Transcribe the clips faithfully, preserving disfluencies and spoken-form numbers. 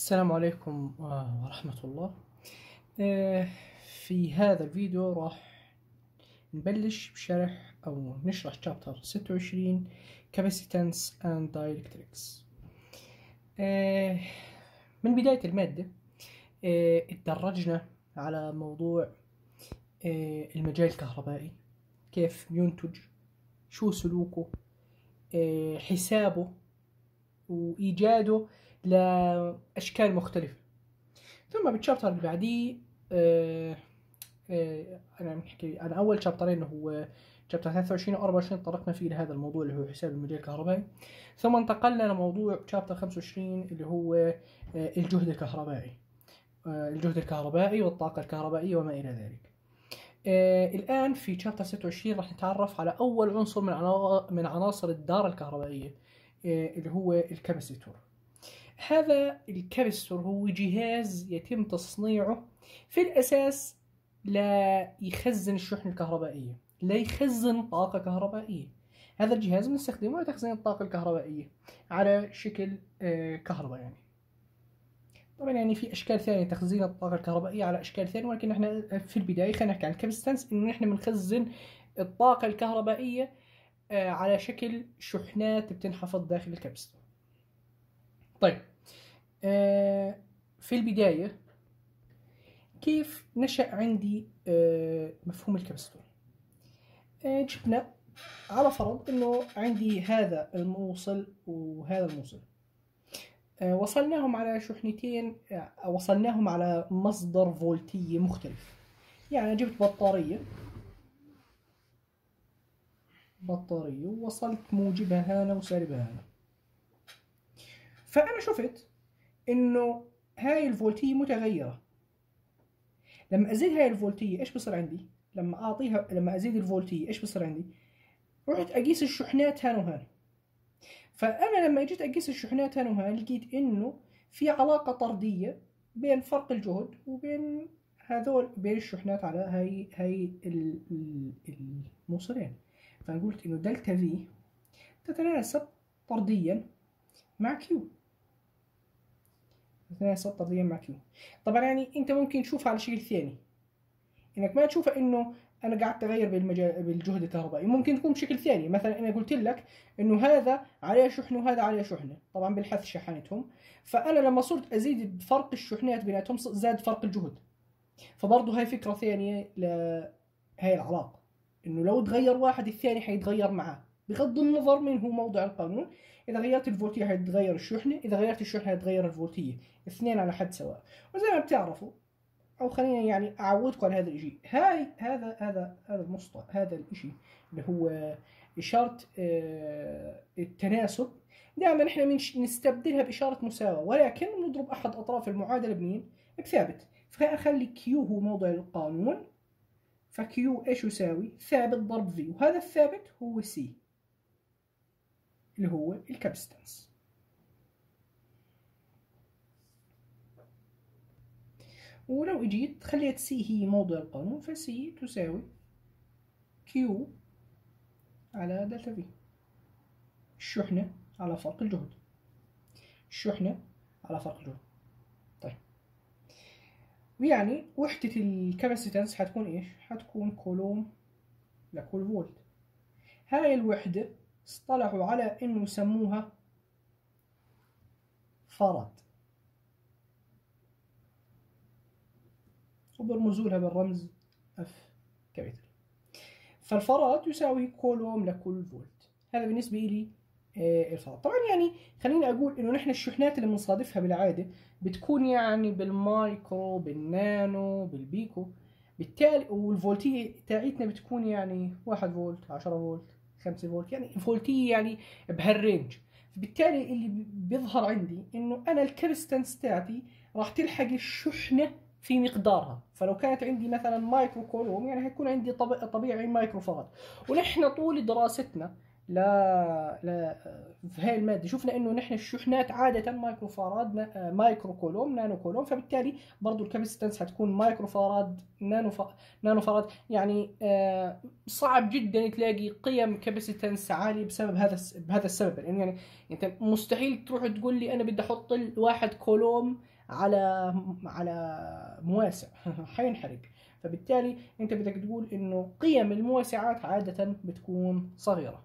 السلام عليكم ورحمة الله. في هذا الفيديو راح نبلش بشرح أو نشرح شابتر ستة وعشرين Capacitance and Dielectrics. من بداية المادة اتدرجنا على موضوع المجال الكهربائي، كيف ينتج، شو سلوكه، حسابه وإيجاده لأشكال مختلفة. ثم بالشابتر اللي بعديه آه آه أنا بحكي أنا أول شابترين هو شابتر ثلاثة وعشرين و أربعة وعشرين طرقنا فيه لهذا الموضوع اللي هو حساب المجال الكهربائي. ثم انتقلنا لموضوع شابتر خمسة وعشرين اللي هو آه الجهد الكهربائي آه الجهد الكهربائي والطاقة الكهربائية وما إلى ذلك. آه الآن في شابتر ستة وعشرين راح نتعرف على أول عنصر من من عناصر الدارة الكهربائية آه اللي هو الكاباسيتور. هذا الكاباسيتور هو جهاز يتم تصنيعه في الأساس لا يخزن الشحنة الكهربائية، لا يخزن طاقة كهربائية. هذا الجهاز بنستخدمه لتخزين الطاقة الكهربائية على شكل آه كهرباء. يعني طبعا يعني في أشكال ثانية تخزين الطاقة الكهربائية على أشكال ثانية، ولكن احنا في البداية خلينا نحكي عن الكاباسيتنس، إنه نحن بنخزن الطاقة الكهربائية آه على شكل شحنات بتنحفظ داخل الكاباسيتور. طيب آه في البداية كيف نشأ عندي آه مفهوم الكاباسيتور؟ آه جبنا على فرض انه عندي هذا الموصل وهذا الموصل، آه وصلناهم على شحنتين، آه وصلناهم على مصدر فولتية مختلف. يعني جبت بطارية بطارية ووصلت موجبها هنا وسالبها هنا، فأنا شفت انه هاي الفولتية متغيرة. لما ازيد هاي الفولتية ايش بصير عندي؟ لما اعطيها لما ازيد الفولتية ايش بصير عندي؟ رحت اقيس الشحنات هان وهان. فانا لما اجيت اقيس الشحنات هان وهان لقيت انه في علاقة طردية بين فرق الجهد وبين هذول بين الشحنات على هاي هاي الموصلين. فقلت انه دلتا في تتناسب طرديا مع كيو تتناسب طرديا مع كيو. طبعا يعني انت ممكن تشوفها على شكل ثاني، انك ما تشوفها انه انا قاعد اتغير بالمجال بالجهد الكهربائي. ممكن تكون بشكل ثاني، مثلا انا قلت لك انه هذا عليه شحنه وهذا عليه شحنه، طبعا بالحث شحنتهم، فانا لما صرت ازيد بفرق الشحنات بيناتهم زاد فرق الجهد. فبرضه هاي فكره ثانيه لهي العلاقه، انه لو تغير واحد الثاني حيتغير معاه بغض النظر من هو موضع القانون. اذا غيرت الفولتيه حيتغير الشحنه، اذا غيرت الشحنه حيتغير الفولتيه، اثنين على حد سواء. وزي ما بتعرفوا، او خلينا يعني اعودكم على هذا الشيء، هاي هذا هذا هذا المصطلح، هذا الشيء اللي هو اشاره التناسب، دائما احنا نستبدلها باشاره مساواه، ولكن نضرب احد اطراف المعادله بمين؟ بثابت. فاخلي كيو هو موضع القانون، فكيو ايش يساوي؟ ثابت ضرب في، وهذا الثابت هو سي اللي هو الكاباسيتنس. ولو اجيت خليت سي هي موضع القانون، فسي تساوي كيو على دلتا في، الشحنة على فرق الجهد، الشحنة على فرق الجهد. طيب يعني وحدة الكاباسيتنس حتكون ايش؟ حتكون كولوم لكل فولت. هاي الوحدة اصطلحوا على انه يسموها فراد، وبرمزوا لها بالرمز اف كابيتال. فالفراد يساوي كولوم لكل فولت. هذا بالنسبة لي الفراد. طبعا يعني خليني اقول انه نحن الشحنات اللي بنصادفها بالعاده بتكون يعني بالمايكرو، بالنانو، بالبيكو، بالتالي والفولتيه تاعتنا بتكون يعني واحد فولت، عشرة فولت، خمسة فولت، يعني فولتيه يعني بهالرينج. بالتالي اللي بيظهر عندي انه انا الكاباسيتنس تاعتي راح تلحق الشحنه في مقدارها. فلو كانت عندي مثلا مايكرو كولوم يعني هيكون عندي طبيعي مايكرو فراد. ونحن طول دراستنا لا لا في هاي المادة شفنا انه نحن الشحنات عادة مايكرو فاراد، مايكرو كولوم، نانو كولوم، فبالتالي برضو الكاباسيتنس هتكون مايكرو فاراد، نانو ف... نانو فاراد. يعني آه صعب جدا تلاقي قيم كاباسيتنس عالية بسبب هذا بهذا السبب. لانه يعني انت مستحيل تروح تقول لي انا بدي احط واحد كولوم على على مواسع حينحرق. فبالتالي انت بدك تقول انه قيم المواسعات عادة بتكون صغيرة.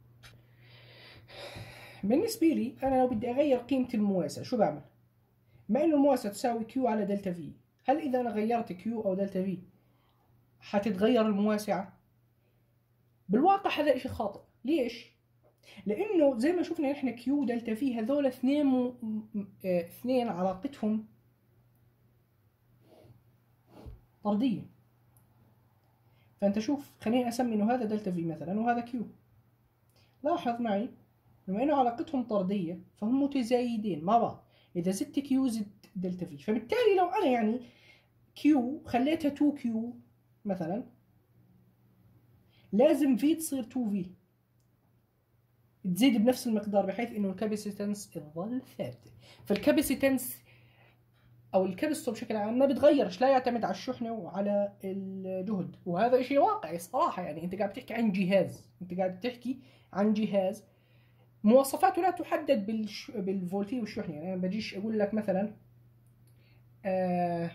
بالنسبة لي انا لو بدي اغير قيمة المواسع شو بعمل؟ ما انه المواسع تساوي كيو على دلتا في، هل اذا انا غيرت كيو او دلتا في حتتغير المواسعة؟ بالواقع هذا اشي خاطئ. ليش؟ لانه زي ما شفنا احنا كيو دلتا في هذول اثنين م... م... اه... اثنين علاقتهم طردية. فانت شوف، خليني اسمي انه هذا دلتا في مثلا وهذا كيو. لاحظ معي بما انه علاقتهم طردية فهم متزايدين مع بعض. اذا زدت كيو زد دلتا في، فبالتالي لو انا يعني كيو خليتها تو كيو مثلا، لازم في تصير تو في تزيد بنفس المقدار بحيث انه الكاباسيتنس تظل ثابته. فالكاباسيتنس او الكابستور بشكل عام ما بتغيرش، لا يعتمد على الشحنه وعلى الجهد، وهذا شيء واقعي صراحه. يعني انت قاعد تحكي عن جهاز، انت قاعد تحكي عن جهاز مواصفاته لا تحدد بالش... بالفولتيه والشحنه. يعني انا ما بجيش اقول لك مثلا آه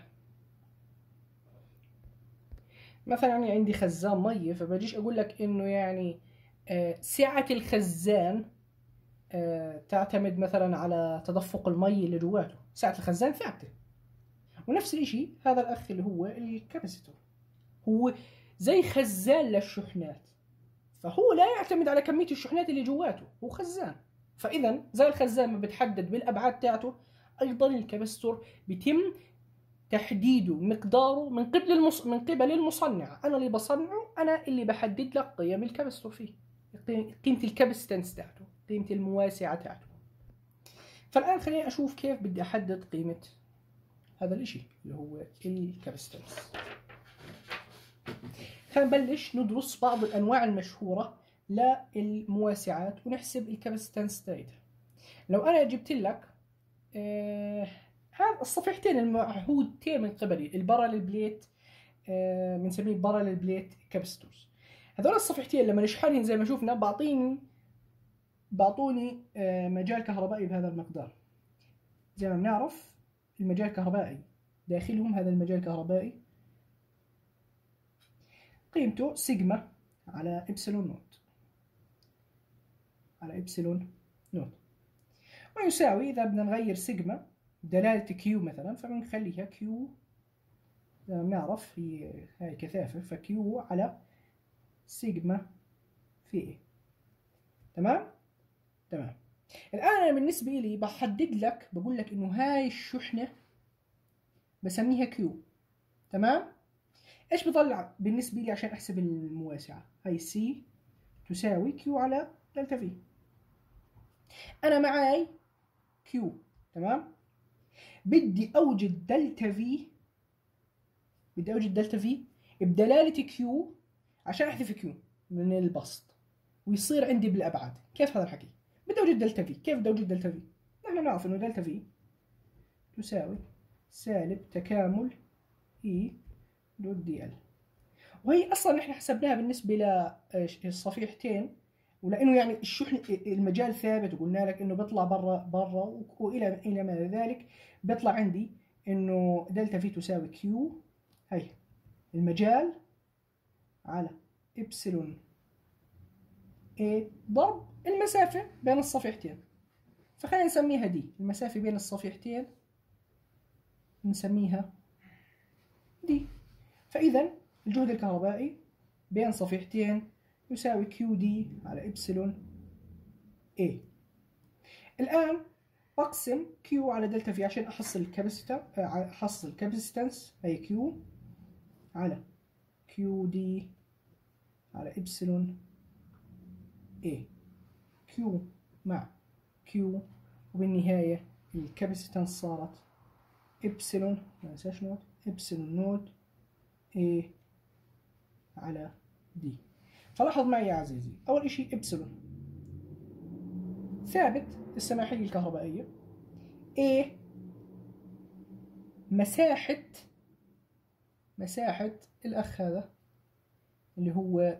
مثلا يعني عندي خزان ميه، فبجيش اقول لك انه يعني آه سعه الخزان آه تعتمد مثلا على تدفق المي اللي جواته. سعه الخزان ثابته. ونفس الشيء هذا الاخ اللي هو الكاباسيتور، هو زي خزان للشحنات، فهو لا يعتمد على كميه الشحنات اللي جواته، هو خزان. فاذا زي الخزان ما بتحدد بالابعاد تاعته، ايضا الكاباسيتور بيتم تحديده مقداره من قبل المص... من قبل المصنع. انا اللي بصنعه، انا اللي بحدد لك قيم الكاباسيتور فيه، قيمه الكاباسيتنس تاعته، قيمه المواسعه تاعته. فالان خليني اشوف كيف بدي احدد قيمه هذا الاشي اللي هو الكاباسيتنس. خلينا نبلش ندرس بعض الانواع المشهوره للمواسعات ونحسب الكاباسيتنس تاعتها. لو انا جبت لك آه هذا الصفيحتين المعهودتين من قبلي، البارالل بليت بنسميه آه بارالل بليت كاباسيتورز. هذول الصفيحتين لما نشحنهم زي ما شفنا بعطيني بعطوني آه مجال كهربائي بهذا المقدار. زي ما بنعرف المجال الكهربائي داخلهم هذا المجال الكهربائي قيمته سيجما على إبسلون نوت على إبسلون نوت، ويساوي إذا بدنا نغير سيجما دلالة كيو مثلا فبنخليها كيو زي ما بنعرف هي هاي كثافة، فكيو على سيجما في إيه. تمام؟ تمام. الآن أنا بالنسبة لي بحدد لك، بقول لك إنه هاي الشحنة بسميها كيو. تمام؟ إيش بطلع بالنسبة لي عشان أحسب المواسعة؟ هاي سي تساوي كيو على دلتا في. أنا معاي كيو. تمام؟ بدي أوجد دلتا في بدي أوجد دلتا في بدلالة كيو عشان أحذف كيو من البسط ويصير عندي بالأبعاد. كيف هذا الحكي؟ بدي أوجد دلتا في. كيف بدي أوجد دلتا في؟ نحن نعرف إنه دلتا في تساوي سالب تكامل إي دوت دي إل، وهي أصلا نحن حسبناها بالنسبة للصفيحتين، ولأنه يعني الشحن المجال ثابت وقلنا لك إنه بيطلع برا برا وإلى إلى ما ذلك، بيطلع عندي إنه دلتا في تساوي كيو هي المجال على إبسلون A ضرب المسافة بين الصفيحتين. فخلينا نسميها دي المسافة بين الصفيحتين، نسميها دي. فإذا الجهد الكهربائي بين صفيحتين يساوي كيو دي على إبسلون A. الآن بقسم كيو على دلتا في عشان أحصل الكاباسيتر، أحصل الكاباسيتنس هي كيو على كيو دي على إبسلون A. كيو مع كيو، وبالنهاية الكاباسيتنس صارت إبسلون ما ننساش نوت إبسلون نوت A على دي. فلاحظ معي يا عزيزي، أول إشي إبسلون ثابت السماحية الكهربائية، A مساحة مساحة الأخ هذا اللي هو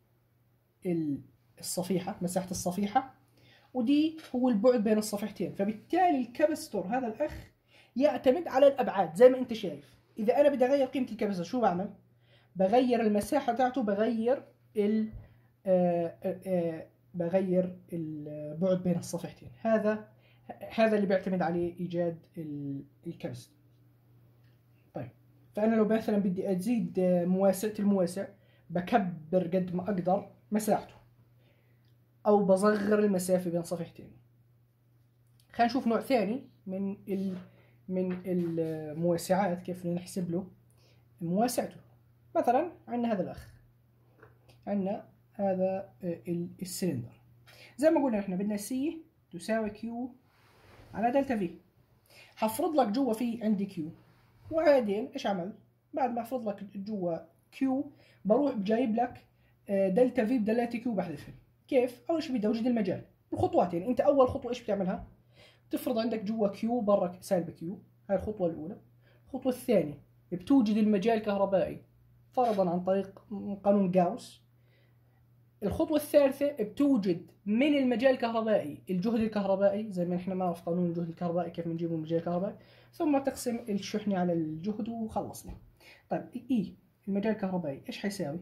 الصفيحة، مساحة الصفيحة، ودي هو البعد بين الصفيحتين. فبالتالي الكابستور هذا الأخ يعتمد على الابعاد زي ما انت شايف. اذا انا بدي اغير قيمه الكباسيتور شو بعمل؟ بغير المساحه تاعته، بغير ال آه آه بغير البعد بين الصفحتين. هذا هذا اللي بيعتمد عليه ايجاد الكباسيتور. طيب فانا لو مثلا بدي ازيد مواسعه المواسع بكبر قد ما اقدر مساحته، او بصغر المسافه بين صفحتين. خلينا نشوف نوع ثاني من ال من المواسعات كيف بدنا نحسب له مواسعته. مثلا عندنا هذا الاخ، عندنا هذا السلندر. زي ما قلنا احنا بدنا سي تساوي كيو على دلتا في. حفرض لك جوا في عندي كيو، وبعدين ايش عمل؟ بعد ما افرض لك جوا كيو بروح جايب لك دلتا في بدلالة كيو بحذفها. كيف؟ اول شيء بدي اوجد المجال بخطوات. يعني انت اول خطوه ايش بتعملها؟ تفرض عندك جوا كيو برا سالب كيو، هاي الخطوه الاولى. الخطوه الثانيه بتوجد المجال الكهربائي فرضا عن طريق قانون غاوس. الخطوه الثالثه بتوجد من المجال الكهربائي الجهد الكهربائي، زي ما احنا نعرف قانون الجهد الكهربائي كيف بنجيبه من المجال الكهربائي، ثم تقسم الشحنه على الجهد وخلصنا. طيب اي المجال الكهربائي ايش حيساوي؟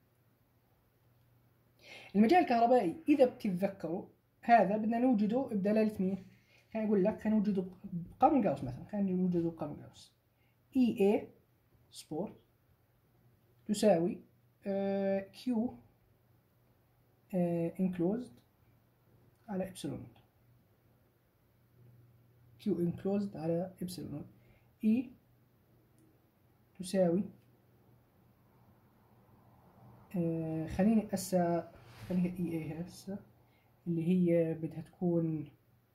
المجال الكهربائي اذا بتتذكروا هذا بدنا نوجده بدلاله مين؟ خلينا نقول لك خلينا نوجده بقانون غاوس. مثلا خلينا نوجده بقانون غاوس. اي اي سبورت تساوي كيو انكلوزد على ابسلون نوت. كيو انكلوزد على ابسلون نوت. اي تساوي آه خليني هسه خليها اي اي هسه اللي هي بدها تكون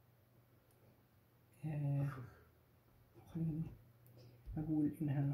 آه خليني اقول انها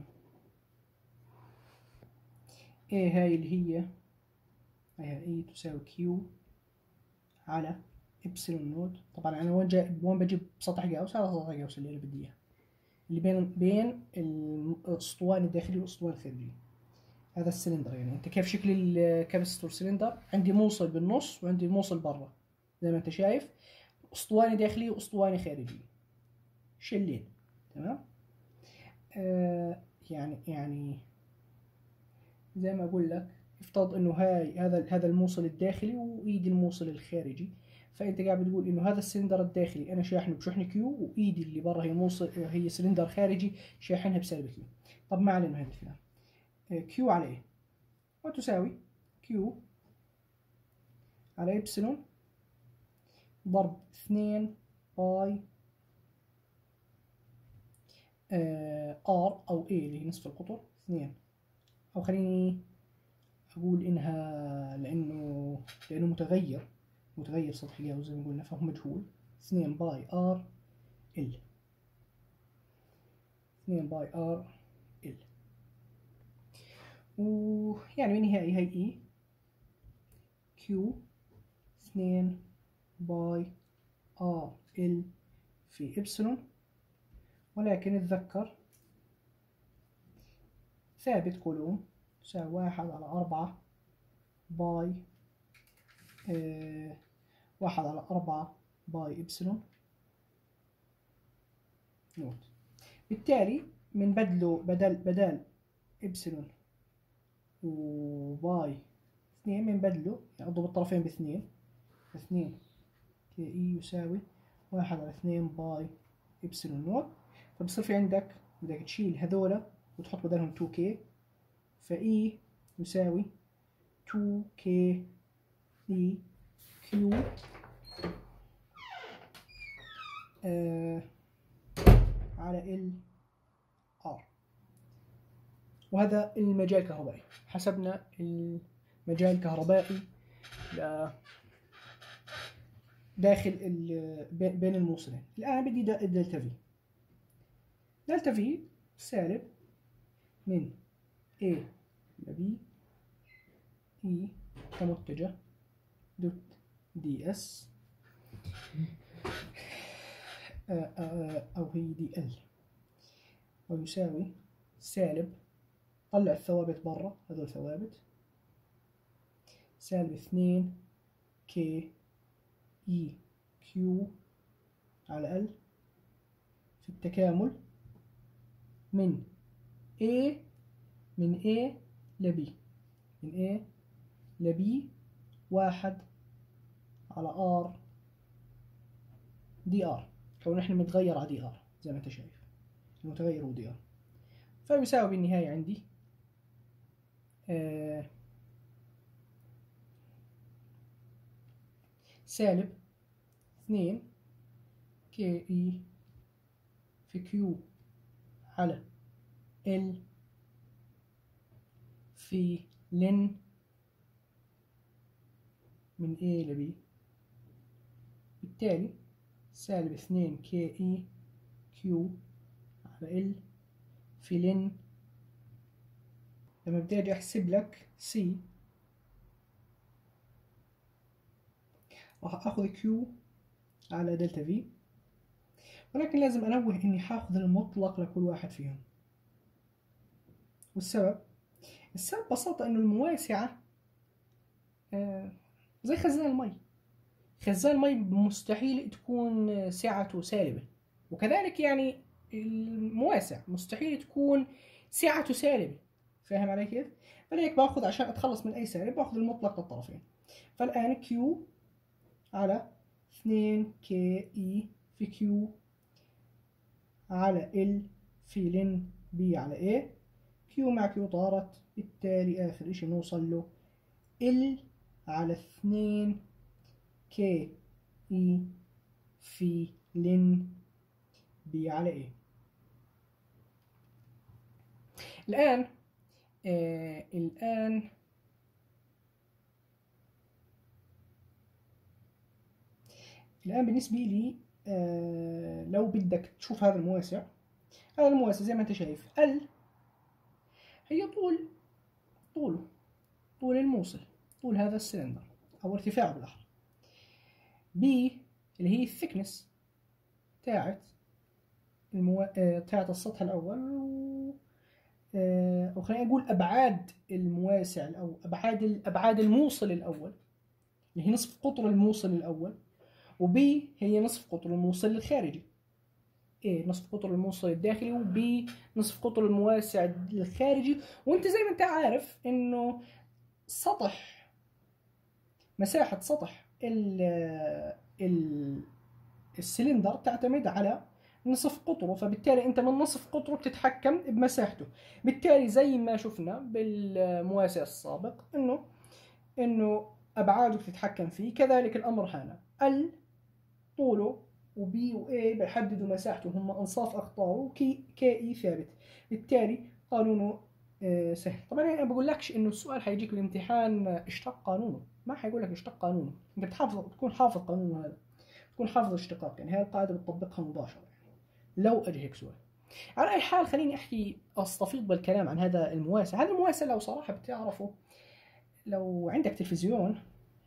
اي هاي اللي هي هي اي تساوي كيو على ابسلون نوت. طبعا انا وين جاي وين بجيب سطح غاوس؟ هذا سطح غاوس اللي انا بدي اياه، اللي بين بين الاسطوانه الداخليه والاسطوانه الخارجيه. هذا السلندر. يعني انت كيف شكل الكابستور سلندر؟ عندي موصل بالنص وعندي موصل برا زي ما انت شايف، اسطوانه داخليه واسطوانه خارجيه، شلين. تمام. آه يعني يعني زي ما اقول لك افترض انه هاي هذا هذا الموصل الداخلي وايدي الموصل الخارجي. فانت قاعد بتقول انه هذا السلندر الداخلي انا شاحنه بشحن كيو، وايدي اللي برا هي موصل هي سلندر خارجي شاحنها بسالب كيو. طب ما علينا هذا الكلام. كيو على ايه؟ وتساوي كيو على إبسلون ضرب اثنين باي آه آر أو إيه اللي هي نصف القطر اثنين، أو خليني أقول إنها لأنه لأنه متغير متغير سطحي أو زي ما قلنا فهو مجهول. اثنين باي آر إل اثنين باي آر إل. ويعني بالنهاية هي إي كيو اثنين باي آر إل في إبسلون. ولكن اتذكر ثابت كولوم تساوي واحد على أربعة باي آه واحد على أربعة باي إبسلون نوت. بالتالي من بدله بدل بدل إبسلون وباي اثنين، من بدله يعني أضرب الطرفين باثنين، اثنين كي إي يساوي واحد على اثنين باي إبسلون نوت. فبصير في عندك بدك تشيل هذولا وتحط بدلهم تو كي، فإي يساوي تو كي إي كيو آه على ال ار. وهذا المجال الكهربائي. حسبنا المجال الكهربائي داخل بين الموصلين. الآن بدي دلتا في. دلتا في سالب من A إلى B E كمتجه دوت دي اس أو هي دي ال، ويساوي سالب، طلع الثوابت برا هذول ثوابت، سالب اثنين كي إي كيو على ال في التكامل من A من A ل B، من A ل B واحد على R دي آر، كون احنا متغير على دي آر زي ما انت شايف، المتغير هو دي آر، فبيساوي بالنهاية عندي آه سالب اثنين كي اي في كيو على ال في لن من A ل B، بالتالي سالب اثنين كي اي كيو على ال في لن، لما بدي اجي احسب لك سي راح اخذ كيو على دلتا في، ولكن لازم انوه اني حاخذ المطلق لكل واحد فيهم. والسبب السبب ببساطة انه المواسعة آه زي خزان المي، خزان المي مستحيل تكون سعته سالبة، وكذلك يعني المواسع مستحيل تكون سعته سالبة، فاهم علي كيف؟ فلهيك باخذ عشان اتخلص من اي سالب باخذ المطلق للطرفين. فالان كيو على اثنين كي اي في كيو على ال في لن بي على اي، كيو مع كيو طارت، بالتالي اخر اشي نوصل له ال على اثنين كي اي في لن بي على اي. الآن آه الآن الآن بالنسبة لي آه لو بدك تشوف هذا المواسع، هذا المواسع زي ما انت شايف ال هي طول طوله طول الموصل، طول هذا السلندر أو ارتفاعه بالأحرى. بي اللي هي الثكنس تاعت المو... آه تاعت السطح الأول، و... آه أو خلينا نقول أبعاد المواسع أو أبعاد الأبعاد الموصل الأول اللي هي نصف قطر الموصل الأول، وبي هي نصف قطر الموصل الخارجي. A نصف قطر الموصل الداخلي، وبي نصف قطر المواسع الخارجي. وانت زي ما انت عارف انه سطح مساحة سطح ال ال السلندر تعتمد على نصف قطره، فبالتالي انت من نصف قطره بتتحكم بمساحته. بالتالي زي ما شفنا بالمواسع السابق انه انه ابعاده بتتحكم فيه، كذلك الامر هنا ال طوله وبي واي بيحددوا مساحته، هم انصاف اقطاره، وكي كي اي ثابت، بالتالي قانونه آه سهل. طبعا انا ما بقولكش انه السؤال حيجيك الامتحان اشتق قانونه، ما حيقول لك اشتق قانونه، انت بتحافظ بتكون حافظ قانونه هذا، تكون حافظ اشتقاق، يعني هذه القاعده بتطبقها مباشره يعني لو اجى هيك سؤال. على اي حال خليني احكي استفيض بالكلام عن هذا المواسع. هذا المواسع لو صراحه بتعرفوا، لو عندك تلفزيون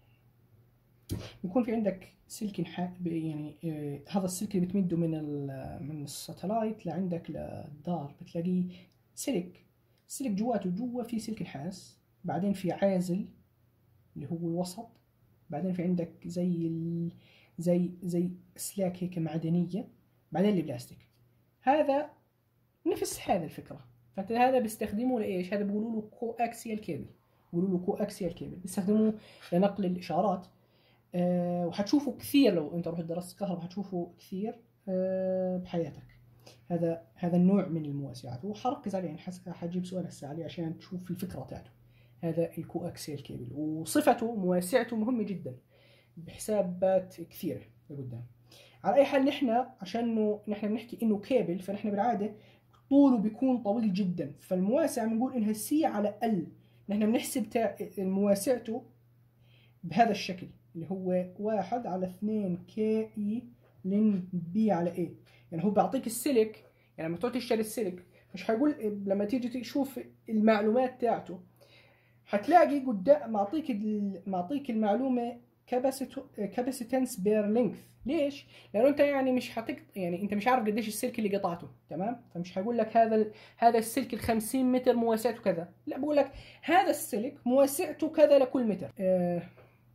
يكون في عندك سلك يعني آه هذا السلك اللي بتمده من من الساتلايت لعندك للدار، بتلاقيه سلك سلك جواته جوا في سلك نحاس، بعدين في عازل اللي هو الوسط، بعدين في عندك زي ال... زي زي اسلاك هيك معدنيه، بعدين البلاستيك. هذا نفس هذه الفكره، فانت هذا بيستخدموه لايش؟ هذا بيقولوا له كو اكسيال كيبل، بيقولوا له كو اكسيال كيبل، بيستخدموه لنقل الاشارات. أه وحتشوفوا كثير لو انت رحت درست كهرباء، حتشوفوا كثير أه بحياتك هذا هذا النوع من المواسعات، وحركز عليه يعني حجيب سؤال هسه عليه عشان تشوف الفكره تاعته. هذا الكو اكسيال كيبل، وصفته مواسعته مهمه جدا بحسابات كثيره لقدام. على اي حال نحن عشان نحن بنحكي انه كيبل، فنحن بالعاده طوله بيكون طويل جدا، فالمواسع بنقول انها سي على ال، نحن بنحسب مواسعته بهذا الشكل اللي هو واحد على اثنين كي اي لن بي على اي. يعني هو بيعطيك السلك، يعني لما تروح تشتري السلك مش حيقول، لما تيجي تشوف المعلومات تاعته حتلاقي قدام معطيك معطيك المعلومه كاباسيتنس بير لينث. ليش؟ لانه انت يعني مش حتقط، يعني انت مش عارف قديش السلك اللي قطعته، تمام؟ فمش هيقول لك هذا هذا السلك ال خمسين متر مواسعته كذا، لا بقول لك هذا السلك مواسعته كذا لكل متر. آه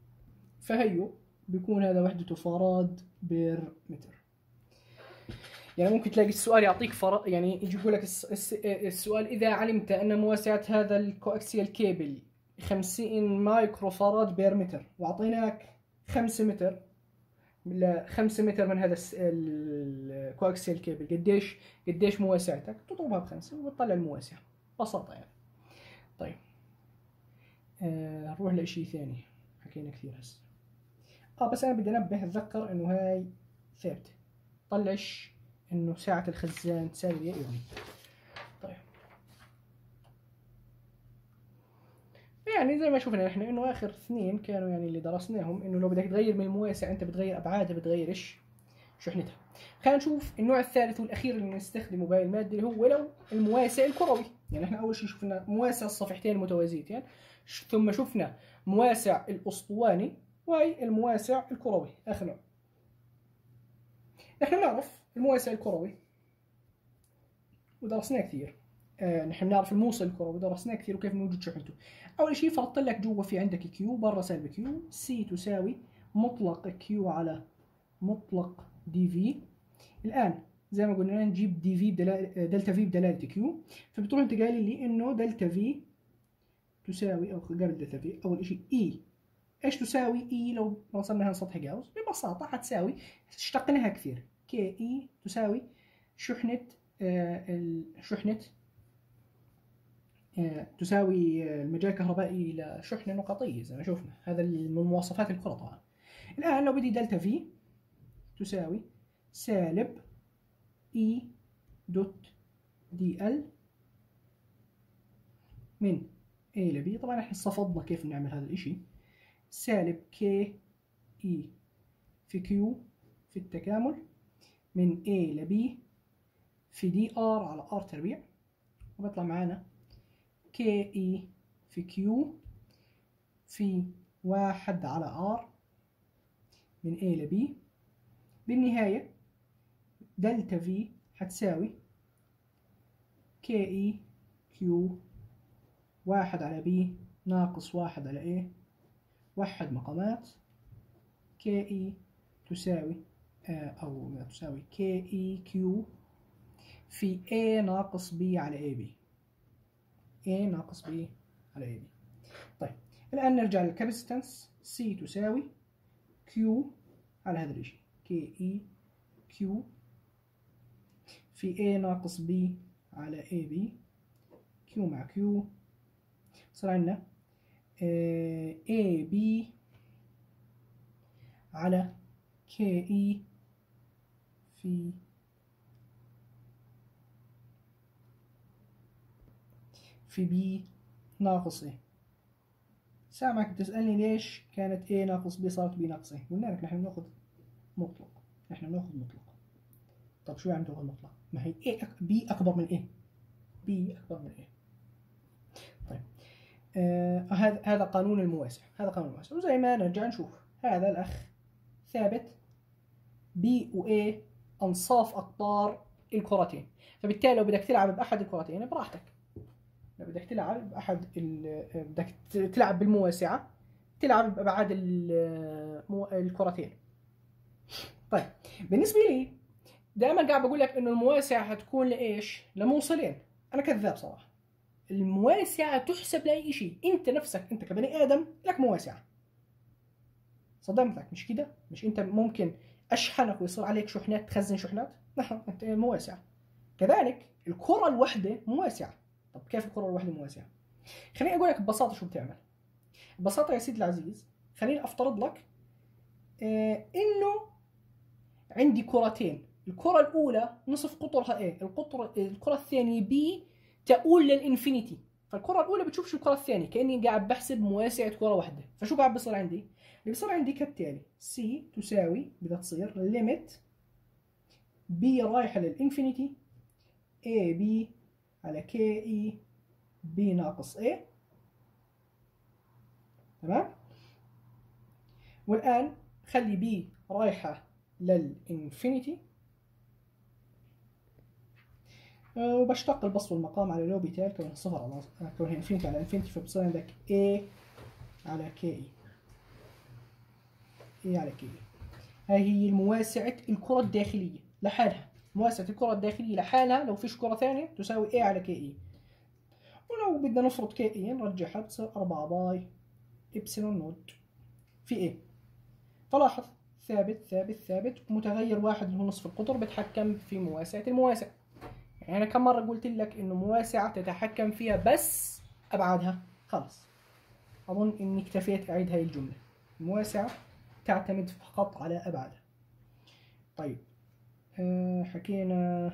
فهيو بيكون هذا وحدته فراد بير متر. يعني ممكن تلاقي السؤال يعطيك فرق، يعني يجي يقول لك السؤال إذا علمت أن مواسعة هذا الكوأكسيال كيبل خمسين مايكرو فاراد بير متر، وأعطيناك خمسة متر، لا خمسة متر من هذا الكوأكسيال كيبل، قديش قديش مواسعتك؟ تضربها بخمسة وتطلع المواسعة، ببساطة يعني. طيب آه نروح لشيء ثاني، حكينا كثير هسه. اه بس انا بدي انبه اتذكر انه هاي ثابتة، طلعش انه ساعة الخزان تساوي يومي. طيب يعني زي ما شفنا نحن انه اخر اثنين كانوا يعني اللي درسناهم، انه لو بدك تغير من المواسع انت بتغير ابعادها، بتغير ايش؟ شحنتها. خلينا نشوف النوع الثالث والاخير اللي نستخدمه بهاي المادة، اللي هو لو المواسع الكروي. يعني احنا اول شيء شفنا مواسع الصفيحتين المتوازيتين، ثم شفنا مواسع الاسطواني، وهي المواسع الكروي اخر نوع. نحن بنعرف المواسع الكروي ودرسناه كثير. آه نحن بنعرف الموصل الكروي ودرسناه كثير وكيف نوجد شحنته. اول شيء فرضت لك جوا في عندك كيو، برا سالب كيو، سي تساوي مطلق كيو على مطلق دي في. الان زي ما قلنا نجيب دي في دلتا في بدلاله كيو، فبتروح انت قايل لي انه دلتا في تساوي، او قبل دلتا في اول شيء اي. ايش تساوي اي لو وصلنا سطح جاوس؟ ببساطه حتساوي، اشتقناها كثير، كي اي تساوي شحنه آه شحنه آه تساوي المجال الكهربائي لشحنه نقطيه زي ما شفنا، هذا من مواصفات الكره طبعا. الان لو بدي دلتا في تساوي سالب اي دوت دي ال من A ل B. طبعا احنا استفضنا كيف نعمل هذا الاشي، سالب K E في Q في التكامل من A ل B في دي R على R تربيع، وبيطلع معانا K E في Q في واحد على R من A ل B. بالنهاية دلتا V هتساوي K E Q واحد على B ناقص واحد على A، وحد مقامات، كي اي تساوي أو ما تساوي كي اي كيو في A ناقص B على اي بي، A ناقص B على اي بي. طيب الآن نرجع للكاباسيتنس، C تساوي Q على هذا الشيء، كي اي كيو في A ناقص B على اي بي، Q مع Q صار عندنا اي بي على كي اي في في بي ناقص ايه. سامعك بتسألني ليش كانت ايه ناقص بي صارت بي ناقص ايه؟ قلنا لك نحن بناخذ مطلق، نحن بناخذ مطلق. طب شو يعني تاخذ مطلق؟ ما هي ايه أك... بي اكبر من ايه، بي اكبر من ايه. طيب آه هذا هذا قانون المواسع، هذا قانون المواسع. وزي ما نرجع نشوف هذا الاخ ثابت بي و ايه انصاف اقطار الكرتين، فبالتالي لو بدك تلعب باحد الكرتين براحتك، لو بدك تلعب بأحد بدك تلعب بالمواسعة تلعب بأبعاد الكرتين. طيب بالنسبة لي دائما قاعد بقول لك إنه المواسعة هتكون لإيش؟ لموصلين. أنا كذاب صراحة، المواسعة تحسب لأي شيء. أنت نفسك أنت كبني آدم لك مواسعة، صدمتك مش كده؟ مش أنت ممكن أشحنك ويصير عليك شحنات تخزن شحنات؟ نعم أنت مواسعة. كذلك الكرة الواحدة مواسعة. طب كيف الكرة الواحدة مواسعة؟ خليني اقول لك ببساطه شو بتعمل. ببساطه يا سيدي العزيز، خليني افترض لك آه انه عندي كرتين، الكره الاولى نصف قطرها A، القطر الكره الثانيه B تؤول للانفينيتي. فالكره الاولى بتشوف شو الكره الثانيه، كاني قاعد بحسب مواسعه كره واحده. فشو قاعد بيصير عندي؟ اللي بيصير عندي كالتالي، C تساوي بدها تصير ليميت B رايحه للانفينيتي A B على K E B ناقص A. تمام؟ والآن خلي بي رايحة للإنفينيتي، أه وبشتق البسط والمقام على لو بيتال كون صفر على كون إنفينيتي على إنفينيتي، فبصير عندك A على كي A على كي. هاي هي المواسعة الكرة الداخلية لحالها. مواسعة الكرة الداخلية لحالها لو فيش كرة ثانية تساوي A على كي إي، ولو بدنا نفرض كي إي نرجعها بتصير أربعة باي إبسلون نوت في A. فلاحظ ثابت ثابت ثابت، ومتغير واحد اللي هو نصف القطر بتحكم في مواسعة المواسع. يعني أنا كم مرة قلت لك إنه مواسعة تتحكم فيها بس أبعادها. خلاص أظن إني اكتفيت أعيد هاي الجملة. المواسعة تعتمد فقط على أبعادها. طيب أه حكينا،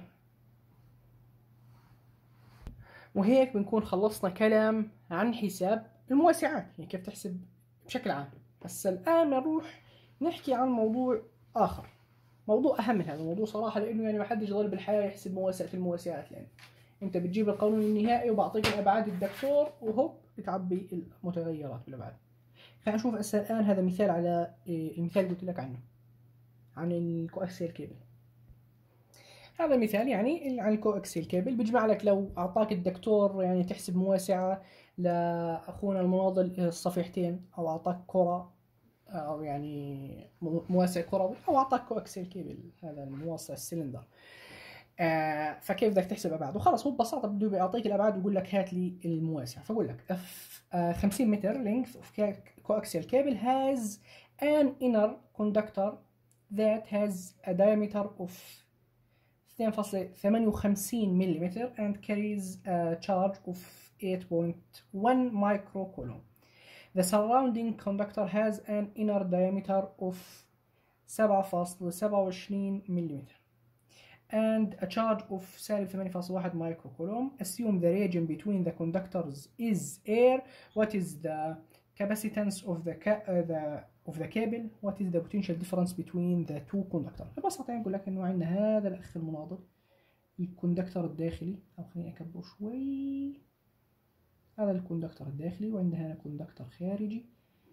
وهيك بنكون خلصنا كلام عن حساب المواسعات، يعني كيف تحسب بشكل عام. هسا الآن نروح نحكي عن موضوع آخر، موضوع أهم من هذا الموضوع صراحة، لأنه يعني ما حدش ضل بالحياة يحسب مواسعة المواسعات. يعني أنت بتجيب القانون النهائي وبعطيك الأبعاد الدكتور وهوب بتعبي المتغيرات بالأبعاد. خلينا نشوف هسا الآن هذا مثال على المثال قلت لك عنه، عن الكوأكسيال كيبل. هذا مثال يعني عن الكوأكسيال كيبل، بيجمع لك لو أعطاك الدكتور يعني تحسب مواسعة لأخونا المناضل الصفيحتين، أو أعطاك كرة، أو يعني مواسع كروي، أو أعطاك كوأكسيال كيبل هذا الموصل السلندر. آه فكيف بدك تحسب أبعاد؟ وخلص هو ببساطة بده يعطيك الأبعاد ويقول لك هات لي المواسع. فأقول لك آه خمسين متر length of coaxial cable has an inner conductor that has a diameter of اثنين فاصلة ثمانية وخمسين ملم and carries a charge of eight point one microcoulomb. The surrounding conductor has an inner diameter of سبعة فاصلة سبعة وعشرين ملم and a charge of سالب ثمانية فاصلة واحد microcoulomb. Assume the region between the conductors is air. What is the capacitance of the, ca uh, the of the cable? What is the potential difference between the two conductors؟ ببساطة نقول لك إنه عندنا هذا الأخ المناضل الكوندكتور الداخلي، أو خليني أكبره شوي، هذا الكوندكتور الداخلي، وعندنا هنا كوندكتور خارجي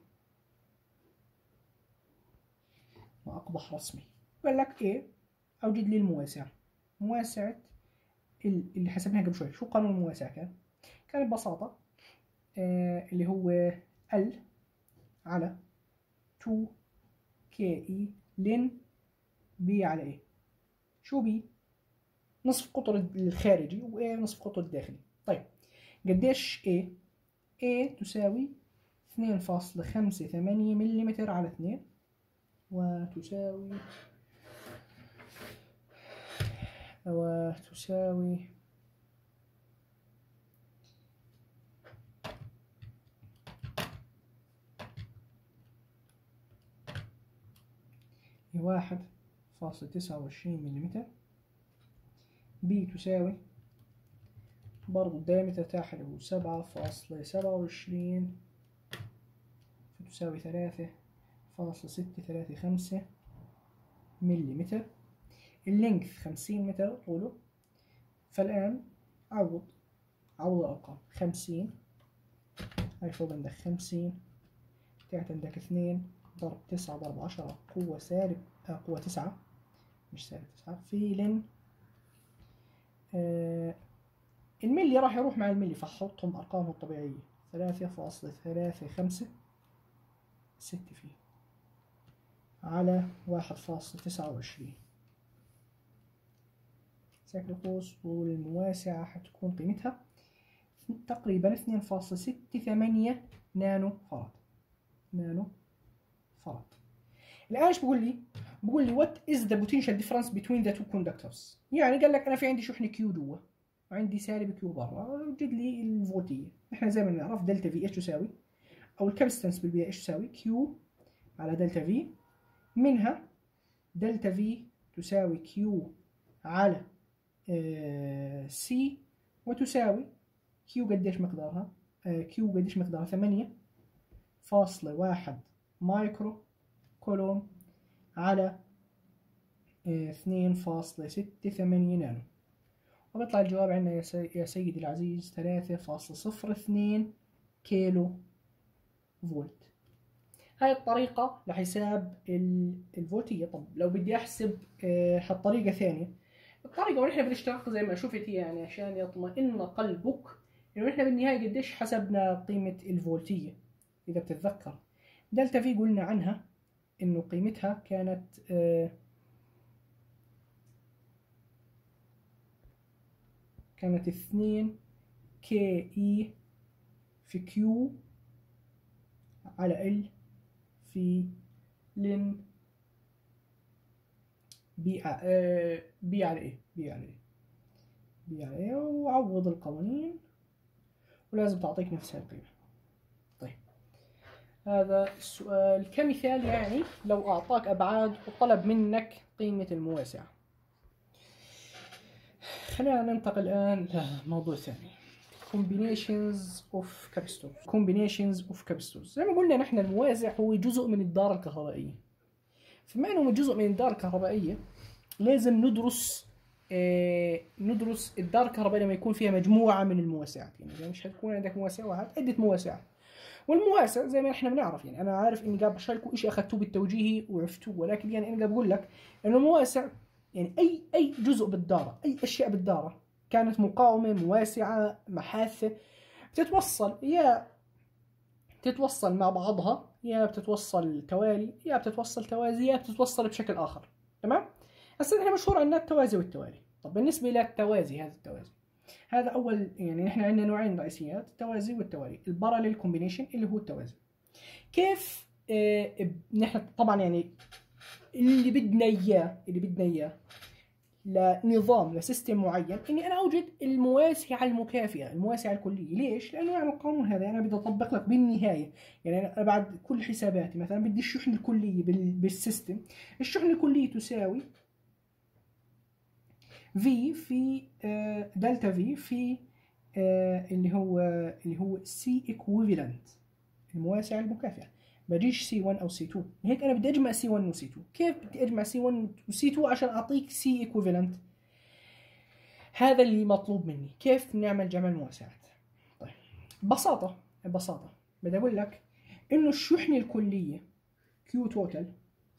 وأقبح رسمي. قال لك إيه؟ أوجد لي المواسع. مواسعة اللي حسبناها قبل شوي، شو قانون المواسعة كان؟ كان ببساطة آه اللي هو ال على تو كي إي لين بي على إيه. شو بي؟ نصف قطر الخارجي، وإيه نصف قطر الداخلي. طيب قديش إيه؟ إيه تساوي اثنين فاصلة خمسة ثمانية ملم على اثنين، وتساوي وتساوي واحد فاصلة تسعة وعشرين ملم. بي تساوي برضو الدايمتر تاعها اللي هو سبعة فاصلة سبعة وعشرين، فتساوي ثلاثة فاصلة ستة ثلاثة خمسة ملم. اللينث خمسين متر طوله. فالآن عوض عوض الأرقام. خمسين هاي فوق عندك خمسين، تحت عندك اثنين ضرب تسعة ضرب عشرة قوة سالب آه قوة تسعة، مش سالب تسعة، في لن آه الملي راح يروح مع الملي، فحطهم أرقامهم الطبيعية. ثلاثة فاصلة ثلاثة خمسة ستة فيه على واحد فاصلة تسعة وعشرين ساكن قوس، والمواسعة حتكون قيمتها تقريبا اثنين فاصلة ستة ثمانية نانو فراد. نانو فراد. الآن ايش بقول لي؟ بقول لي what is the potential difference between the two conductors. يعني قال لك أنا في عندي شحنة كيو جوا وعندي سالب كيو برا، وجد لي الفولتية. احنا زي ما نعرف دلتا في ايش تساوي، أو الكابستنس بالبيئة ايش تساوي؟ كيو على دلتا في، منها دلتا في تساوي كيو على آه سي، وتساوي كيو قديش مقدارها؟ آه كيو قديش مقدارها؟ ثمانية فاصلة واحد مايكرو كولوم على آه اثنين فاصلة ستة ثمانية نانو. وبيطلع الجواب عندنا يا, سي... يا سيدي العزيز ثلاثة فاصلة صفر اثنين كيلو فولت. هاي الطريقة لحساب الفولتية. طب لو بدي أحسب آه هالطريقة ثانية، الطريقة ونحن بنشتغل زي ما شفت يعني عشان يطمئن قلبك إنه نحن بالنهاية قديش حسبنا قيمة الفولتية. إذا بتتذكر دلتا في قلنا عنها إنه قيمتها كانت آه كانت اثنين كي اي في كيو على ال في لن بي ع... بي على ايه بي على ايه بي على ايه وعوض القوانين ولازم تعطيك نفس القيمة. طيب هذا السؤال كمثال، يعني لو أعطاك أبعاد وطلب منك قيمة المواسعة. خلينا ننتقل الآن لموضوع ثاني، combinations of capacitors. combinations of capacitors زي ما قلنا نحن الموازع هو جزء من الدارة الكهربائية، فبما أنه جزء من الدارة الكهربائية لازم ندرس آه ندرس الدارة الكهربائية لما يكون فيها مجموعة من المواسعات. يعني مش هتكون عندك مواسعة واحد، عدة مواسعات. والمواسع زي ما احنا بنعرف، يعني انا عارف اني قاعد بشرح لكم شيء اخذتوه بالتوجيهي وعرفتوه، ولكن يعني انا قاعد بقول لك انه المواسع يعني اي اي جزء بالدارة، اي اشياء بالدارة كانت مقاومة، مواسعة، محاثة، بتتوصل يا تتوصل مع بعضها، يا بتتوصل توالي، يا بتتوصل توازي، يا بتتوصل بشكل اخر. تمام؟ هسه احنا مشهور عندنا التوازي والتوالي. طب بالنسبة للتوازي، هذا التوازي هذا اول، يعني نحن عندنا نوعين رئيسيات، التوازي والتوالي. الباراليل كومبينيشن اللي هو التوازي. كيف اه نحن طبعا يعني اللي بدنا اياه اللي بدنا اياه لنظام لسيستم معين، اني انا اوجد المواسعه المكافئه، المواسعه الكليه. ليش؟ لانه يعني القانون هذا انا بدي اطبق لك بالنهايه، يعني انا بعد كل حساباتي مثلا بدي الشحنه الكليه بالسيستم، الشحنه الكليه تساوي في في آه دلتا في في آه اللي هو اللي هو سي ايكويفالنت، المواسعه المكافئه. بجيش سي واحد او سي اثنين، هيك انا بدي اجمع سي واحد وسي اثنين. كيف بدي اجمع سي واحد وسي اثنين عشان اعطيك سي ايكويفالنت؟ هذا اللي مطلوب مني. كيف نعمل جمع المواسعات؟ طيب ببساطه ببساطه بدي اقول لك انه الشحنه الكليه كيو توتال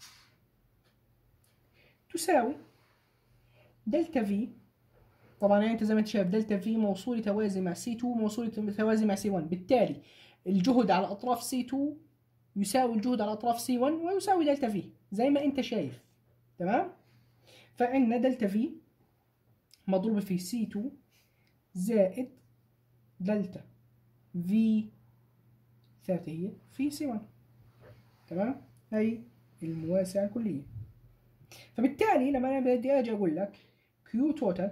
تساوي دلتا في. طبعا يعني انت زي ما انت شايف دلتا في موصولي توازي مع سي اثنين موصولي توازي مع سي واحد، بالتالي الجهد على اطراف سي اثنين يساوي الجهد على اطراف سي واحد ويساوي دلتا في زي ما انت شايف. تمام؟ فعندنا دلتا في مضروبه في سي اثنين زائد دلتا في ثابته هي في سي واحد. تمام؟ هي المواسعه الكليه. فبالتالي لما انا بدي اجي اقول لك كيو توتال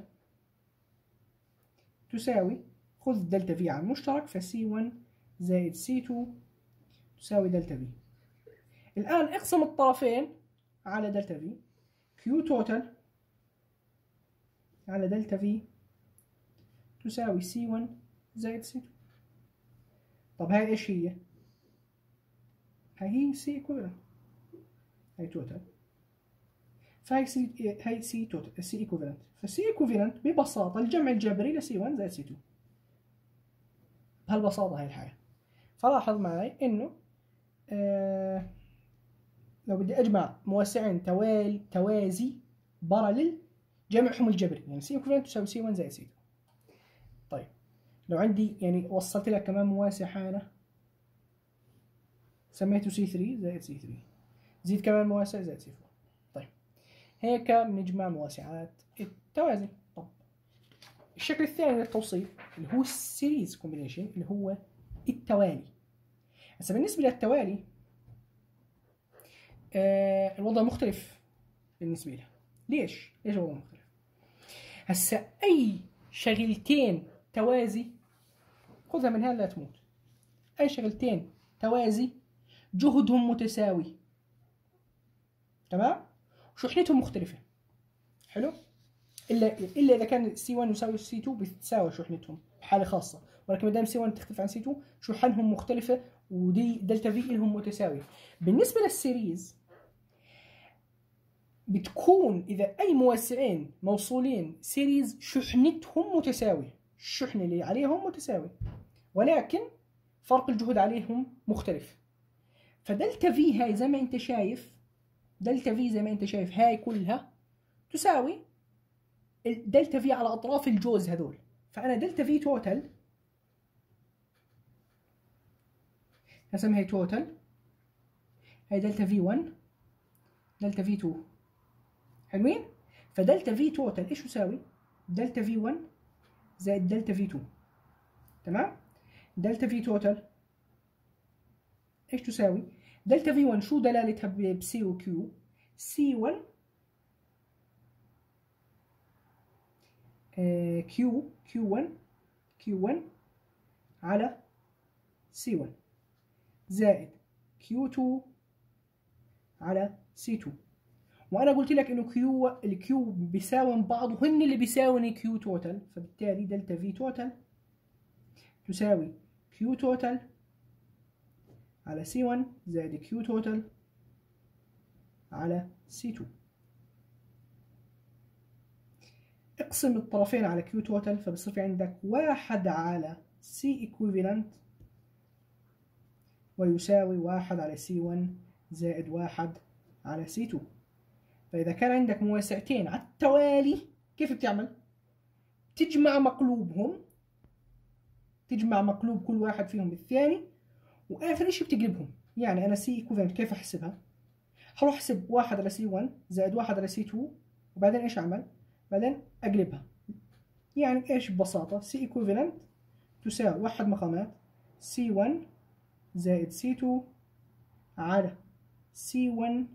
تساوي، خذ دلتا في على المشترك، فسي واحد زائد سي اثنين تساوي دلتا في. الآن اقسم الطرفين على دلتا في، كيو توتال على دلتا في تساوي سي واحد زائد سي اثنين. طب هاي ايش هي؟ هاي هي سي ايكويفالنت، هاي توتال، فهي سي هاي سي توتال سي ايكويفالنت. فسي ايكويفالنت ببساطة الجمع الجبري لسي واحد زائد سي اثنين. بهالبساطة هاي الحياة. فلاحظ معي انه آه لو بدي اجمع مواسعين توالي توازي باراليل جمعهم الجبري، يعني سي ايكويفالنت تساوي سي واحد زائد سي اثنين. طيب لو عندي يعني وصلت لك كمان مواسع هنا سميته سي ثلاثة زائد سي ثلاثة، زيد كمان مواسع زائد سي أربعة. طيب هيك بنجمع مواسعات التوازي. طب الشكل الثاني للتوصيل اللي هو السيريز كومبينيشن اللي هو التوالي. هسه بالنسبة للتوالي آه الوضع مختلف بالنسبة له. ليش؟ ليش الوضع مختلف؟ هسه أي شغلتين توازي خذها من هون لا تموت، أي شغلتين توازي جهدهم متساوي. تمام؟ شحنتهم مختلفة. حلو؟ إلا إلا إذا كان سي واحد يساوي سي اثنين بتساوي شحنتهم بحالة خاصة، ولكن ما دام سي واحد تختلف عن سي اثنين شحنهم مختلفة ودي دلتا في لهم متساوية. بالنسبة للسيريز بتكون إذا أي مواسعين موصولين سيريز شحنتهم متساوية، الشحنة اللي عليهم متساوي ولكن فرق الجهد عليهم مختلف. فدلتا في هاي زي ما أنت شايف، دلتا في زي ما أنت شايف هاي كلها تساوي دلتا في على أطراف الجوز هذول. فأنا دلتا في توتال هسميها توتال، هاي دلتا في واحد دلتا في اثنين. حلوين؟ فدلتا في توتال ايش يساوي؟ دلتا في واحد زائد دلتا في اتنين. تمام؟ دلتا في توتال ايش تساوي؟ دلتا في واحد شو دلالتها بسي وكيو؟ سي واحد آه كيو كيو واحد كيو واحد على سي واحد زائد كيو اتنين على سي اتنين. وانا قلت لك انه كيو الكيو بيساوي بعض وهن اللي بيساوي كيو توتال، فبالتالي دلتا في توتال تساوي كيو توتال على سي واحد زائد كيو توتال على سي اتنين. اقسم الطرفين على كيو توتال فبصير في عندك واحد على سي ايكويفالنت ويساوي واحد على سي واحد زائد واحد على سي اتنين. فإذا كان عندك مواسعتين على التوالي كيف بتعمل؟ تجمع مقلوبهم، تجمع مقلوب كل واحد فيهم بالثاني وآخر إشي بتقلبهم. يعني أنا سي ايكويفالنت كيف أحسبها؟ هروح أحسب واحد على سي واحد زائد واحد على سي اتنين وبعدين إيش أعمل؟ بعدين أقلبها. يعني إيش ببساطة؟ سي ايكويفالنت تساوي واحد مقامات سي واحد زائد سي اتنين على سي واحد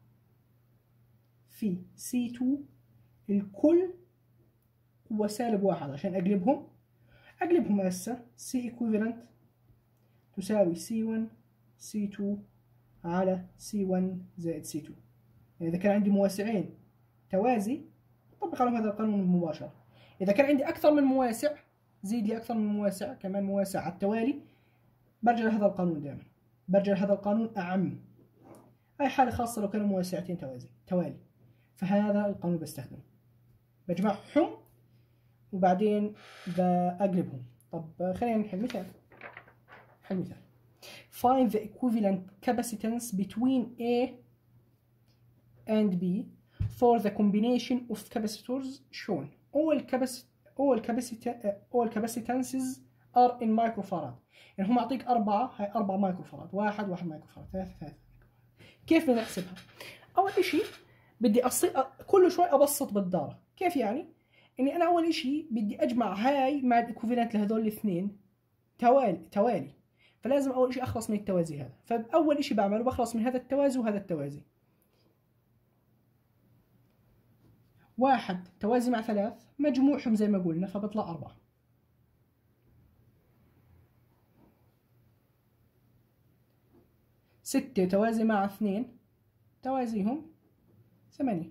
في سي اتنين الكل هو سالب واحد. عشان أقلبهم أقلبهم هسه سي ايكويفالنت تساوي سي واحد سي اتنين على سي واحد زائد سي اتنين. يعني إذا كان عندي مواسعين توازي طبق عليهم هذا القانون مباشرة. إذا كان عندي أكثر من مواسع زيد لي أكثر من مواسع كمان مواسع على التوالي برجع لهذا القانون دائما، برجع لهذا القانون أعم. هاي حالة خاصة لو كانوا مواسعتين توازي توالي، فهذا القانون بستخدمه، بجمعهم وبعدين بقلبهم. طب خلينا نحل مثال. حل مثال. Find the equivalent capacitance between A and B for the combination of capacitors shown. All capacit all capacit all capacitances are in microfarad. يعني هم أعطيك أربعة، هاي أربعة مايكروفاراد، واحد واحد مايكروفاراد، ثلاثة ثلاثة. كيف بدنا نحسبها؟ أول إشي بدي أصي... كل شوي أبسط بالدارة. كيف يعني؟ إني أنا أول إشي بدي أجمع هاي مع الإيكوفالنت لهذول الاثنين توالي توالي، فلازم أول إشي أخلص من التوازي هذا. فأول إشي بعمله بخلص من هذا التوازي وهذا التوازي. واحد توازي مع ثلاث مجموعهم زي ما قلنا فبطلع أربعة. ستة توازي مع اثنين توازيهم ثمانية،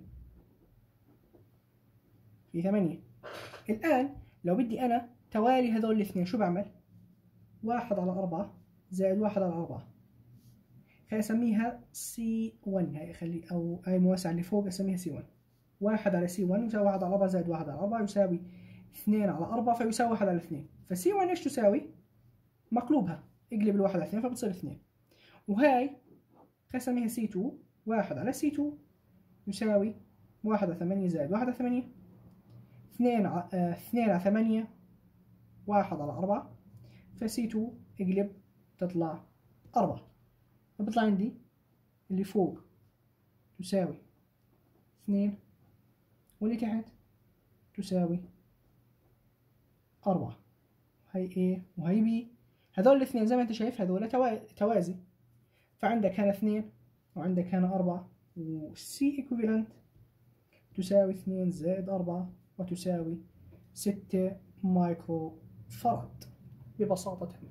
في ثمانية. الآن لو بدي أنا توالي هذول الاثنين شو بعمل؟ واحد على أربعة زائد واحد على أربعة، خلينا أسميها سي واحد. هاي خلي أو هاي المواسعة اللي فوق أسميها سي واحد. واحد على سي واحد يساوي واحد على أربعة زائد واحد على أربعة يساوي اثنين على أربعة فيساوي واحد على اثنين. فسي واحد إيش تساوي؟ مقلوبها، اقلب الواحد على اثنين فبتصير اثنين. وهاي خلينا نسميها سي اتنين. واحد على سي اتنين يساوي واحد على ثمانية زائد واحد على ثمانية. اثنين على آه اثنين على ثمانية واحد على أربعة. فسي اتنين اقلب تطلع أربعة. فبطلع عندي اللي فوق تساوي اثنين واللي تحت تساوي أربعة. هاي A وهي B. هذول الاثنين زي ما انت شايف هذول توازي، فعندك هنا اثنين وعندك هنا أربعة، وسي equivalent تساوي اثنين زائد أربعة وتساوي ستة مايكرو فراد ببساطة تامة.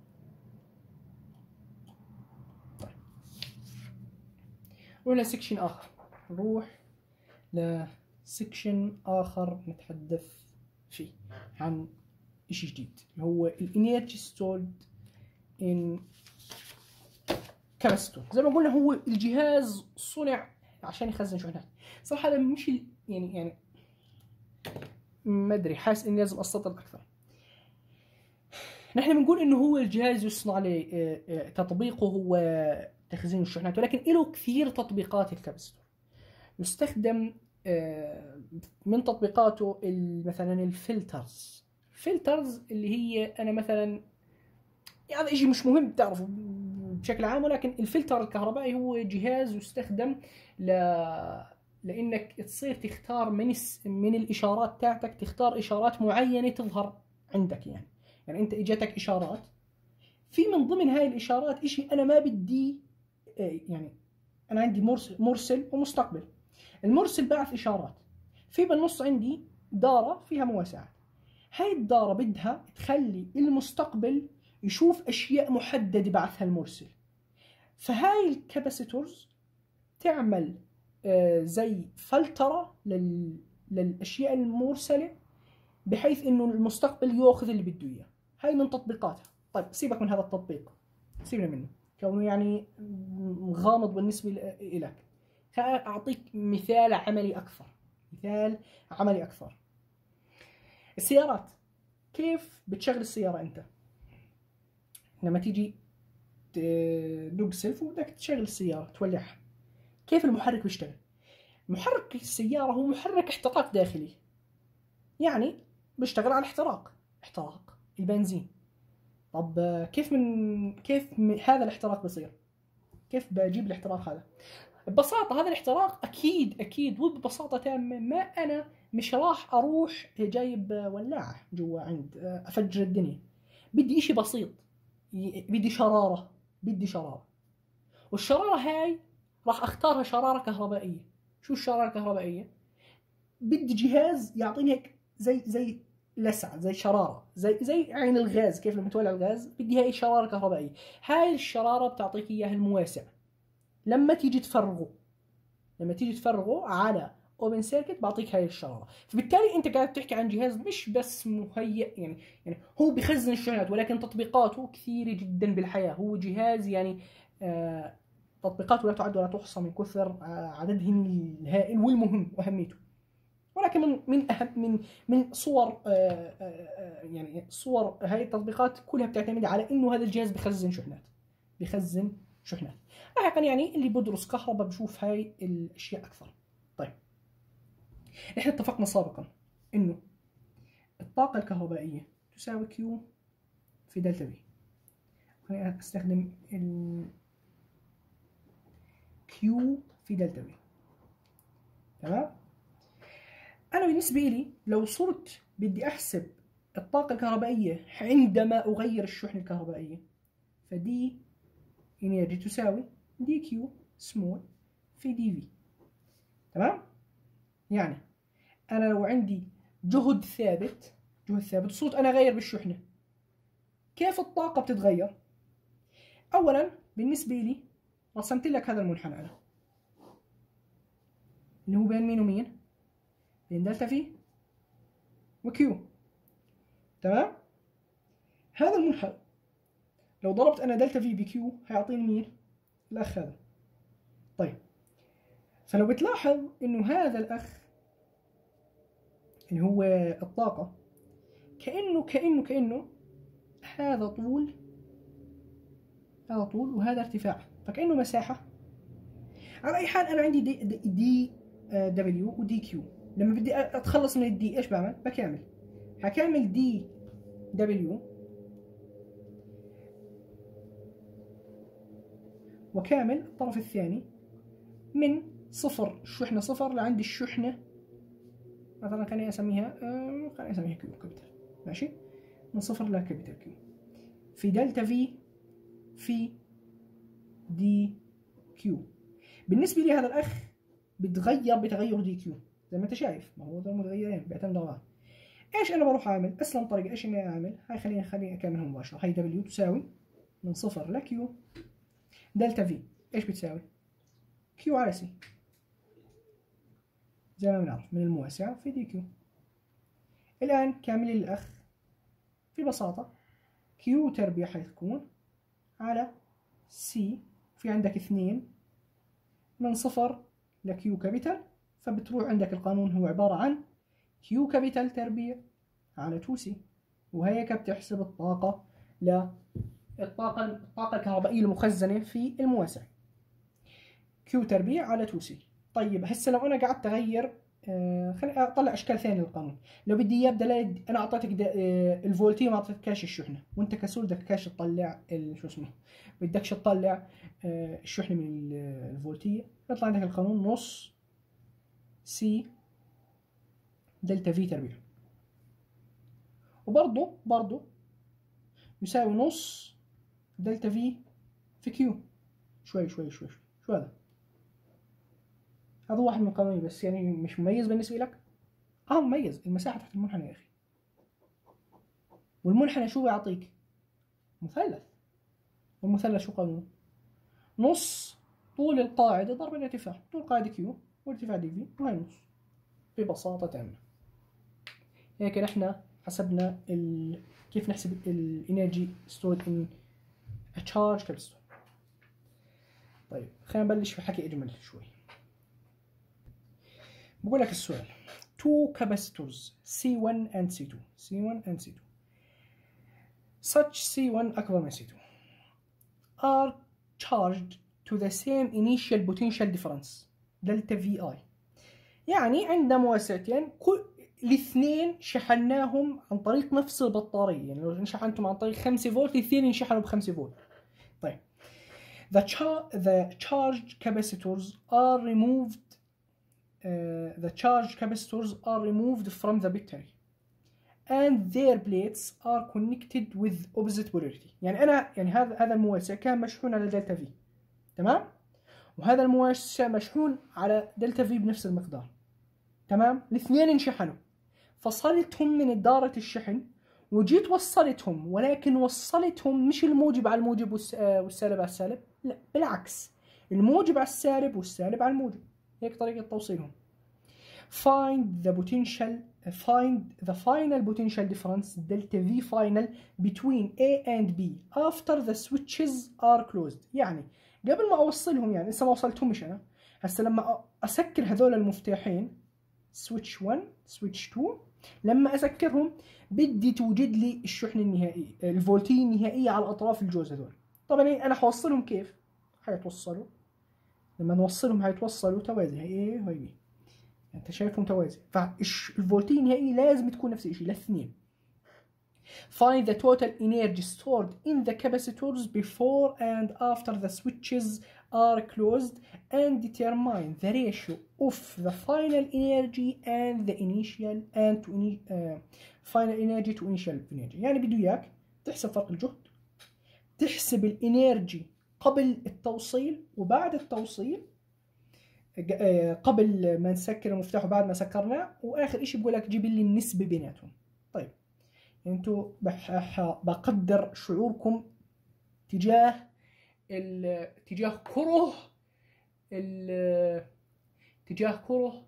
طيب وهنا سكشن آخر، نروح لسكشن آخر نتحدث فيه عن إشي جديد اللي هو الانرجي ستورد ان كاباستور. زي ما قلنا هو الجهاز صنع عشان يخزن شحنات. صراحة هذا مش يعني يعني ما ادري، حاسس اني لازم استطرد اكثر. نحن بنقول انه هو الجهاز يصنع له تطبيقه هو تخزين الشحنات، ولكن له كثير تطبيقات. الكاباستور يستخدم من تطبيقاته مثلا الفلترز. فلترز اللي هي انا مثلا هذا يعني شيء مش مهم تعرفه بشكل عام، ولكن الفلتر الكهربائي هو جهاز يستخدم ل لانك تصير تختار من الس... من الاشارات تاعتك، تختار اشارات معينه تظهر عندك. يعني يعني انت اجتك اشارات، في من ضمن هاي الاشارات اشي انا ما بدي، يعني انا عندي مرسل, مرسل ومستقبل. المرسل بعث اشارات، في بالنص عندي دارة فيها مواسعات. هاي الدارة بدها تخلي المستقبل يشوف اشياء محددة بعثها المرسل. فهاي الكاباسيتورز تعمل زي فلترة لل... للاشياء المرسلة، بحيث انه المستقبل ياخذ اللي بده اياه. هاي من تطبيقاتها. طيب سيبك من هذا التطبيق، سيبنا منه كونه يعني غامض بالنسبة لك. خليني أعطيك مثال عملي أكثر. مثال عملي أكثر. السيارات، كيف بتشغل السيارة أنت؟ لما تيجي تدق سلف وبدك تشغل السيارة تولعها، كيف المحرك بيشتغل؟ محرك السيارة هو محرك احتراق داخلي، يعني بيشتغل على الاحتراق، احتراق البنزين. طب كيف من كيف من هذا الاحتراق بصير؟ كيف بجيب الاحتراق هذا؟ ببساطة هذا الاحتراق أكيد أكيد وببساطة تامة ما أنا مش راح أروح جايب ولاعة جوا عند أفجر الدنيا. بدي إشي بسيط، بدي شرارة، بدي شرارة. والشرارة هاي راح أختارها شرارة كهربائية. شو الشرارة الكهربائية؟ بدي جهاز يعطيني هيك زي زي لسعة، زي شرارة، زي زي عين الغاز. كيف لما تولع الغاز بدي هاي شرارة كهربائية. هاي الشرارة بتعطيك إياها المواسع. لما تيجي تفرغه لما تيجي تفرغه على اوبن سيركت بعطيك هاي الشراره. فبالتالي انت قاعد تحكي عن جهاز مش بس مهيئ، يعني يعني هو بخزن الشحنات، ولكن تطبيقاته كثيره جدا بالحياه. هو جهاز يعني آه تطبيقاته لا تعد ولا تحصى من كثر آه عددهم الهائل والمهم واهميته. ولكن من من اهم من من صور آه آه يعني صور هاي التطبيقات كلها بتعتمد على انه هذا الجهاز بخزن شحنات، بخزن شحنات. لاحقا يعني اللي بدرس كهرباء بشوف هاي الاشياء اكثر. طيب نحن اتفقنا سابقا انه الطاقة الكهربائية تساوي كيو في دلتا في. خليني استخدم ال كيو في دلتا في. تمام. انا بالنسبة لي لو صرت بدي احسب الطاقة الكهربائية عندما اغير الشحنة الكهربائية، فدي انرجي تساوي دي كيو سمول في دي في. تمام. يعني انا لو عندي جهد ثابت جهد ثابت صرت انا اغير بالشحنه، كيف الطاقه بتتغير؟ اولا بالنسبه لي رسمت لك هذا المنحنى انا، اللي هو بين مين ومين؟ بين دلتا في وكيو. تمام. هذا المنحنى لو ضربت انا دلتا في بكيو هيعطيني مين؟ الاخ هذا. طيب فلو بتلاحظ انه هذا الاخ اللي هو الطاقه كانه كانه كانه هذا طول هذا طول وهذا ارتفاع، فكأنه مساحة. على أي حال أنا عندي دي, دي, دي دبليو ودي كيو. لما بدي أتخلص من الدي إيش بعمل؟ بكامل هكامل دي دبليو وكامل الطرف الثاني من صفر الشحنة صفر لعند الشحنة مثلا خليني أسميها خليني أسميها كيو كابيتال. ماشي. من صفر لكابيتال كيو في دلتا في في دي كيو. بالنسبة لي هذا الأخ بتغير بتغير دي كيو زي ما أنت شايف، ما هو ذول متغيرين بيعتمدوا على بعض. إيش أنا بروح أعمل؟ أسلم طريقة إيش إني أعمل؟ هاي خليني خليني أكملها مباشرة. هاي دبليو تساوي من صفر لكيو دلتا في إيش بتساوي؟ كيو على سي زي ما بنعرف من المواسعة في دي كيو. الآن كامل الأخ في بساطة كيو تربيع حتكون على سي، في عندك اثنين من صفر لكيو كابيتال، فبتروح عندك القانون هو عبارة عن كيو كابيتال تربيع على تو سي. وهيك بتحسب الطاقة للطاقة الطاقة الكهربائية المخزنة في المواسع كيو تربيع على تو سي. طيب هسه لو أنا قعدت أغير آه خليني أطلع أشكال ثانية للقانون. لو بدي إياه بدل أنا أعطيتك آه الفولتية ما أعطيتكاش الشحنة، وأنت كسول بدك كاش تطلع شو اسمه بدكش تطلع آه الشحنة من الفولتية، يطلع عندك القانون نص سي دلتا في تربيع، وبرضه برضه يساوي نص دلتا في في كيو. شوي شوي شوي شوي شو هذا؟ هذا واحد من القوانين بس يعني مش مميز بالنسبة لك؟ اه مميز، المساحة تحت المنحنى يا أخي. والمنحنى شو بيعطيك؟ مثلث، والمثلث شو قانونه؟ نص طول القاعدة ضرب الارتفاع، طول القاعدة كيو وارتفاع دي في وهي نص، ببساطة تامة. هيك نحن حسبنا ال... كيف نحسب الانرجي stored in a charge capacitor. طيب خلينا نبلش في حكي اجمل شوي. بقول لك السؤال two capacitors سي ون and سي تو سي ون and سي تو such سي ون أكبر من سي تو are charged to the same initial potential difference delta في I. يعني عندنا مواساتين كل الاثنين شحناهم عن طريق نفس البطارية، يعني لو شحنتهم عن طريق خمسة فولت الاثنين ينشحنوا ب خمسة فولت. طيب the, char the charged capacitors are removed uh, the charged capacitors are removed from the battery and their plates are connected with opposite polarity. يعني أنا يعني هذا هذا المواسع كان مشحون على دلتا في، تمام؟ وهذا المواسع مشحون على دلتا في بنفس المقدار، تمام؟ الاثنين انشحنوا، فصلتهم من دارة الشحن وجيت وصلتهم، ولكن وصلتهم مش الموجب على الموجب والسالب على السالب، لا بالعكس، الموجب على السالب والسالب على الموجب. هيك طريقة توصيلهم. Find the potential find the final potential difference delta V final between A and B after the switches are closed. يعني قبل ما اوصلهم، يعني لسه ما وصلتهمش انا، هسه لما اسكر هذول المفتاحين switch واحد switch اثنين، لما اسكرهم بدي توجد لي الشحنه النهائيه، الفولتيه النهائيه على اطراف الجوز هذول. طبعا انا حوصلهم كيف؟ حيتوصلوا، لما نوصلهم حيتوصلوا توازي، هي ايه وهي بي، انت شايفهم توازي، فالفولتيه النهائيه لازم تكون نفس الشيء الاثنين. Find the total energy stored in the capacitors before and after the switches are closed and determine the ratio of the final energy and the initial and to uh, final energy to initial energy. يعني بده اياك تحسب فرق الجهد، تحسب الانرجي قبل التوصيل وبعد التوصيل، قبل ما نسكر المفتاح وبعد ما سكرناه، واخر اشي بقول لك جيب لي النسبة بيناتهم. طيب انتوا بقدر شعوركم تجاه ال تجاه كره ال تجاه كره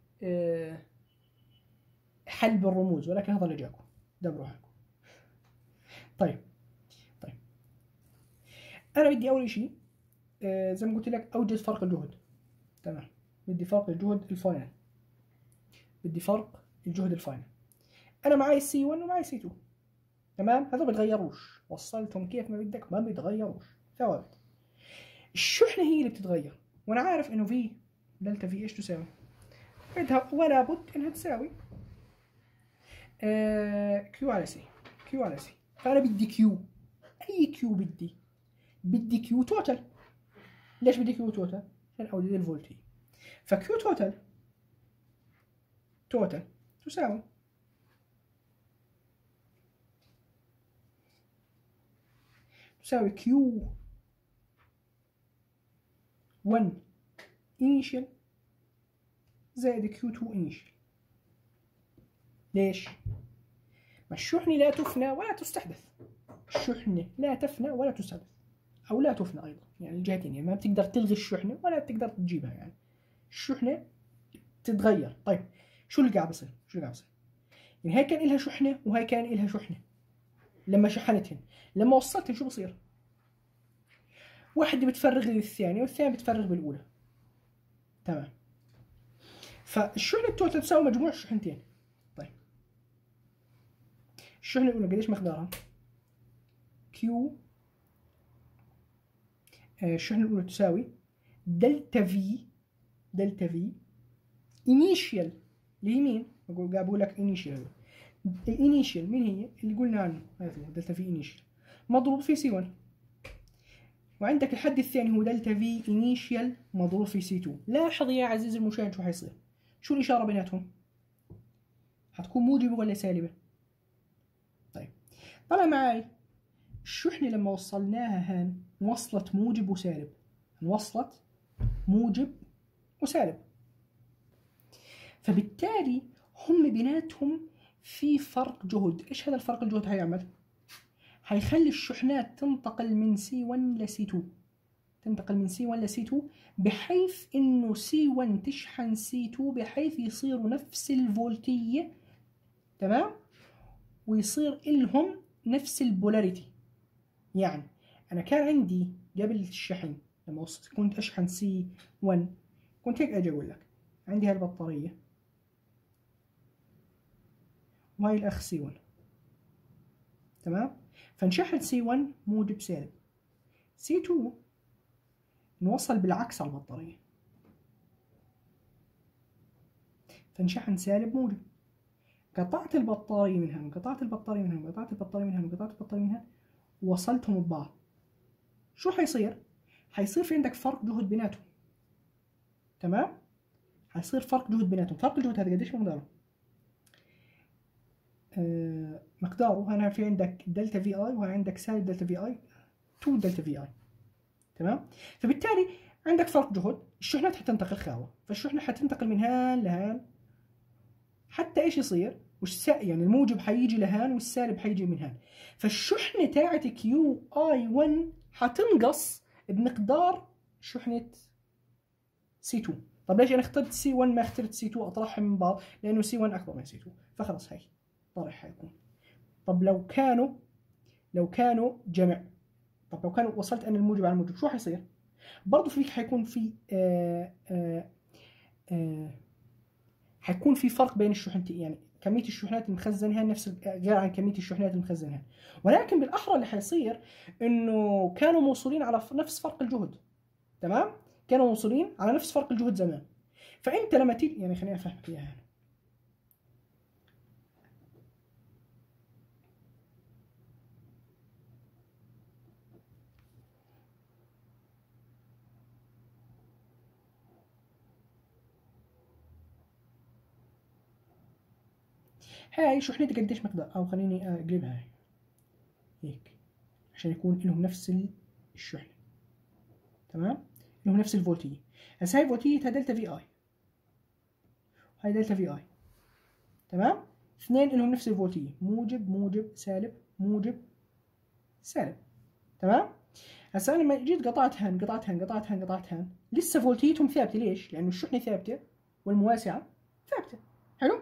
حل بالرموز، ولكن هذا اللي جاكم دبروا حالكم. طيب طيب انا بدي اول شيء زي ما قلت لك اوجد فرق الجهد، تمام؟ بدي فرق الجهد الفاينل، بدي فرق الجهد الفاينل. انا معي سي واحد ومعي سي اثنين، تمام؟ هذول ما بيتغيروش، وصلتهم كيف ما بدك ما بيتغيروش، ثوابت. الشحنه هي اللي بتتغير، وانا عارف انه في دلتا في ايش تساوي، بدها ولا بد انها تساوي آه كيو على سي، كيو على سي. فانا بدي كيو، اي كيو بدي؟ بدي كيو توتال. ليش بدي كيو توتال؟ عشان اوجد الفولتي. فكيو توتال توتال تساوي تساوي كيو واحد initial زائد كيو اثنين initial. ليش؟ ما الشحنة لا تفنى ولا تستحدث، الشحنة لا تفنى ولا تستحدث، أو لا تفنى أيضا، يعني الجهتين، يعني ما بتقدر تلغي الشحنة ولا بتقدر تجيبها، يعني الشحنة تتغير. طيب شو اللي قاعد بصير؟ شو اللي قاعد بصير؟ يعني هاي كان إلها شحنة وهاي كان إلها شحنة، لما شحنتهن لما وصلتهن شو بصير؟ واحدة بتفرغ للثانية والثانية بتفرغ بالأولى، تمام؟ فالشحنة التوتال تساوي مجموع الشحنتين. طيب الشحنة الأولى قديش مقدارها؟ كيو آه الشحنة الأولى تساوي دلتا في دلتا في انيشيال اليمين، بقول قابوا لك انيشيال، الانيشيال مين هي؟ اللي قلنا عنه هذا هو دلتا في انيشيال مضروب في سي واحد، وعندك الحد الثاني هو دلتا في انيشيال مضروب في سي اثنين. لاحظ يا عزيزي المشاهد شو حيصير، شو الإشارة بيناتهم؟ حتكون موجبة ولا سالبة؟ طيب طلع معي الشحنة لما وصلناها هان وصلت موجب وسالب، وصلت موجب وسالب، فبالتالي هم بيناتهم في فرق جهد. ايش هذا الفرق الجهد هيعمل؟ هيخلي الشحنات تنتقل من سي واحد ل سي اثنين، تنتقل من سي واحد ل سي اثنين، بحيث انه سي واحد تشحن سي اثنين بحيث يصيروا نفس الفولتية، تمام، ويصير إلهم نفس البولاريتي. يعني انا كان عندي قبل الشحن لما وصلت كنت اشحن سي واحد، كنت هيك اجي اقول لك عندي هالبطارية وهي الاخ سي واحد، تمام، فنشحن سي واحد موجب سالب، سي اثنين نوصل بالعكس على البطارية فنشحن سالب موجب. قطعت البطارية من هنا، قطعت البطارية من هنا، قطعت البطارية من هنا، قطعت البطارية من هنا، ووصلتهم ببعض. شو حيصير؟ حيصير في عندك فرق جهد بيناتهم، تمام؟ حيصير فرق جهد بيناتهم. فرق الجهد هذا قديش مقداره؟ آه مقداره هنا في عندك دلتا في اي وهنا عندك سالب دلتا في اي، اثنين دلتا في اي، تمام؟ فبالتالي عندك فرق جهد، الشحنات حتنتقل خاوة، فالشحنة حتنتقل من هان لهان، حتى ايش يصير؟ وش يعني الموجب حيجي لهان والسالب حيجي من هان، فالشحنة تاعت كيو اي واحد حتنقص بمقدار شحنة سي اثنين. طب ليش انا اخترت سي واحد ما اخترت سي اثنين اطرحهم من بعض؟ لانه سي واحد اكبر من سي اثنين، فخلص هاي طرح حيكون. طب لو كانوا لو كانوا جمع، طب لو كانوا وصلت انا الموجب على الموجب شو حيصير؟ برضه فيك حيكون في آآ آآ آآ حيكون في فرق بين الشحنتين، يعني كمية الشحنات المخزنة نفس غير عن كمية الشحنات المخزنة، ولكن بالأحرى اللي حيصير إنه كانوا موصولين على نفس فرق الجهد، تمام؟ كانوا موصولين على نفس فرق الجهد زمان، فأنت لما تيجي يعني خليني أفهمك إياها هنا. هاي شحنتي قديش مقدار، أو خليني أقلبها هاي هيك عشان يكون لهم نفس الشحنة، تمام؟ لهم نفس الفولتية. هسه هاي فولتيتها دلتا في اي، هاي دلتا في اي، تمام؟ اثنين لهم نفس الفولتية، موجب موجب سالب موجب سالب، تمام؟ هسه انا لما جيت قطعت هان قطعت هان قطعت هان قطعت هان لسه فولتيتهم ثابتة. ليش؟ لأنه الشحنة ثابتة والمواسعة ثابتة. حلو؟